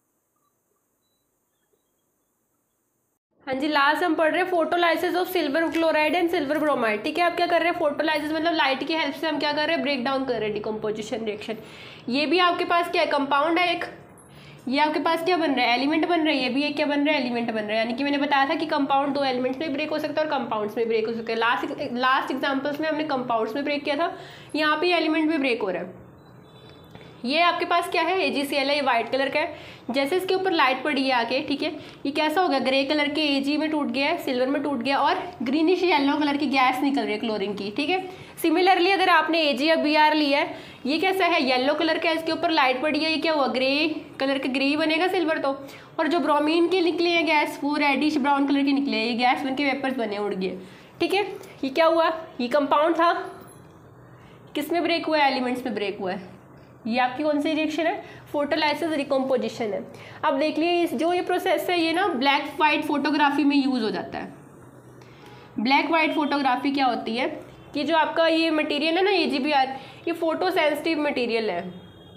हाँ जी, लास्ट हम पढ़ रहे हैं photolysis of silver chloride and silver bromide. ठीक है, आप क्या कर रहे हैं, फोटोलाइसिस मतलब लाइट की हेल्प से हम क्या कर रहे हैं, ब्रेक डाउन कर रहे हैं, डिकम्पोजिशन रिएक्शन। ये भी आपके पास क्या है, कंपाउंड है एक, ये आपके पास क्या बन रहा है, एलिमेंट बन रहा है, ये भी एक क्या बन रहा है, एलिमेंट बन रहा है। यानी कि मैंने बताया था कि कंपाउंड 2 एलिमेंट्स में ब्रेक हो सकता है और कंपाउंड्स में ब्रेक हो सकता है। लास्ट एग्जांपल्स में हमने कंपाउंड्स में ब्रेक किया था, यहाँ पे एलिमेंट में ब्रेक हो रहा है। ये आपके पास क्या है, AgCl है, ये वाइट कलर का है। जैसे इसके ऊपर लाइट पड़ी है आके, ठीक है, ये कैसा होगा, ग्रे कलर के Ag में टूट गया है, सिल्वर में टूट गया और ग्रीनिश येलो कलर की गैस निकल रही है क्लोरीन की, ठीक है। सिमिलरली अगर आपने Ag या Br लिया है, ये कैसा है, येलो कलर का है, इसके ऊपर लाइट पड़ी है, ये क्या हुआ, ग्रे कलर का, ग्रे ही बनेगा सिल्वर तो। और जो ब्रोमीन के निकले हैं गैस, वो रेडिश ब्राउन कलर की निकले हैं, ये गैस बन के वेपर्स बने, उड़ गए, ठीक है। ये क्या हुआ, ये कंपाउंड था, किस में ब्रेक हुआ है, एलिमेंट्स में ब्रेक हुआ है। ये आपकी कौन सी रिएक्शन है, फोटोलाइसिस रिकम्पोजिशन है। अब देख लिए जो ये प्रोसेस है, ये ना ब्लैक वाइट फोटोग्राफी में यूज़ हो जाता है। ब्लैक वाइट फोटोग्राफी क्या होती है कि जो आपका ये मटेरियल है ना, AgBr, ये फोटो सेंसिटिव मटेरियल है।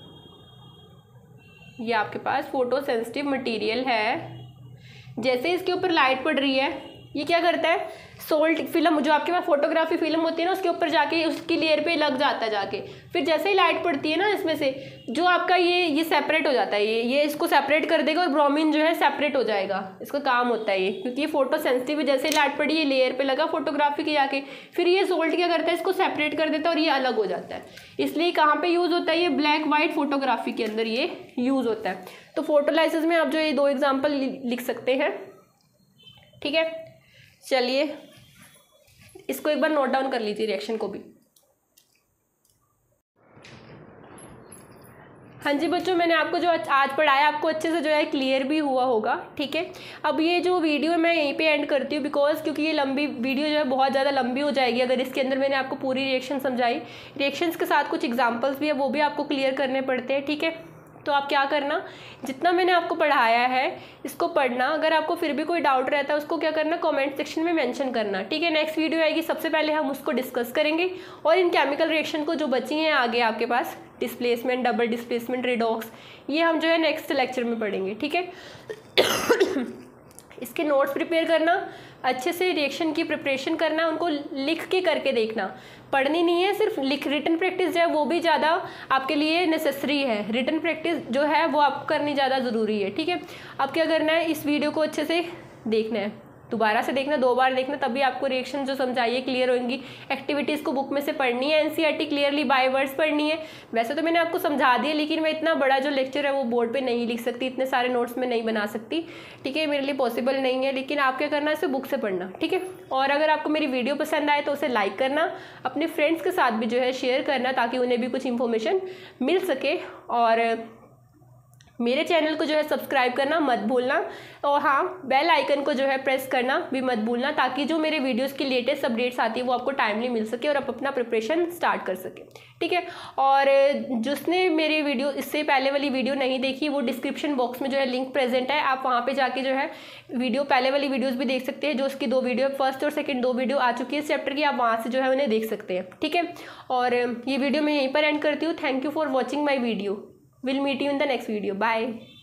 ये आपके पास फोटो सेंसिटिव मटेरियल है। जैसे इसके ऊपर लाइट पड़ रही है, ये क्या करता है, सोल्ट फिल्म, जो आपके पास फोटोग्राफी फिल्म होती है ना, उसके ऊपर जाके उसकी लेयर पे लग जाता है जाके। फिर जैसे ही लाइट पड़ती है ना, इसमें से जो आपका ये सेपरेट हो जाता है, ये इसको सेपरेट कर देगा और ब्रोमीन जो है सेपरेट हो जाएगा। इसका काम होता है ये, क्योंकि ये फोटो सेंसिटिव है। जैसे ही लाइट पड़ी, ये लेयर पे लगा फोटोग्राफी के जाके, फिर ये सोल्ट क्या करता है, इसको सेपरेट कर देता है और ये अलग हो जाता है। इसलिए कहाँ पे यूज़ होता है, ये ब्लैक वाइट फोटोग्राफी के अंदर ये यूज़ होता है। तो फोटोलाइसिस में आप जो ये 2 एग्जाम्पल लिख सकते हैं, ठीक है। चलिए इसको एक बार नोट डाउन कर लीजिए, रिएक्शन को भी। हाँ जी बच्चों, मैंने आपको जो आज पढ़ाया आपको अच्छे से जो है क्लियर भी हुआ होगा, ठीक है। अब ये जो वीडियो मैं यहीं पे एंड करती हूँ, बिकॉज क्योंकि ये लंबी वीडियो जो है बहुत ज़्यादा लंबी हो जाएगी अगर इसके अंदर मैंने आपको पूरी रिएक्शन समझाई। रिएक्शंस के साथ कुछ एग्जांपल्स भी है, वो भी आपको क्लियर करने पड़ते हैं, ठीक है। तो आप क्या करना, जितना मैंने आपको पढ़ाया है इसको पढ़ना। अगर आपको फिर भी कोई डाउट रहता है, उसको क्या करना, कमेंट सेक्शन में मेंशन करना, ठीक है। नेक्स्ट वीडियो आएगी, सबसे पहले हम उसको डिस्कस करेंगे और इन केमिकल रिएक्शन को जो बची हैं आगे आपके पास, डिस्प्लेसमेंट, डबल डिस्प्लेसमेंट, रिडॉक्स, ये हम जो है नेक्स्ट लेक्चर में पढ़ेंगे, ठीक है। इसके नोट्स प्रिपेयर करना, अच्छे से रिएक्शन की प्रिपरेशन करना, उनको लिख के करके देखना, पढ़नी नहीं है, सिर्फ रिटन प्रैक्टिस जो है वो भी ज़्यादा आपके लिए नेसेसरी है। रिटन प्रैक्टिस जो है वो आपको करनी ज़्यादा ज़रूरी है, ठीक है। अब क्या करना है, इस वीडियो को अच्छे से देखना है, दोबारा से देखना, 2 बार देखना, तभी आपको रिएक्शन जो समझाइए क्लियर होंगी। एक्टिविटीज़ को बुक में से पढ़नी है, NCERT क्लियरली बाय वर्ड्स पढ़नी है। वैसे तो मैंने आपको समझा दिया, लेकिन मैं इतना बड़ा जो लेक्चर है वो बोर्ड पे नहीं लिख सकती, इतने सारे नोट्स में नहीं बना सकती, ठीक है, मेरे लिए पॉसिबल नहीं है। लेकिन आप क्या करना है, इसे बुक से पढ़ना, ठीक है। और अगर आपको मेरी वीडियो पसंद आए तो उसे लाइक करना, अपने फ्रेंड्स के साथ भी जो है शेयर करना, ताकि उन्हें भी कुछ इन्फॉर्मेशन मिल सके। और मेरे चैनल को जो है सब्सक्राइब करना मत भूलना, और हाँ, बेल आइकन को जो है प्रेस करना भी मत भूलना, ताकि जो मेरे वीडियोस की लेटेस्ट अपडेट्स आती है वो आपको टाइमली मिल सके और आप अपना प्रिपरेशन स्टार्ट कर सके, ठीक है। और जिसने मेरी वीडियो इससे पहले वाली वीडियो नहीं देखी, वो डिस्क्रिप्शन बॉक्स में जो है लिंक प्रेजेंट है, आप वहाँ पर जाके जो है वीडियो पहले वाली वीडियोज़ भी देख सकते हैं। जो उसकी 2 वीडियो, फर्स्ट और सेकेंड 2 वीडियो आ चुकी है इस चैप्टर की, आप वहाँ से जो है उन्हें देख सकते हैं, ठीक है। और ये वीडियो मैं यहीं पर एंड करती हूँ। Thank you for watching my video. We'll meet you in the next video. Bye.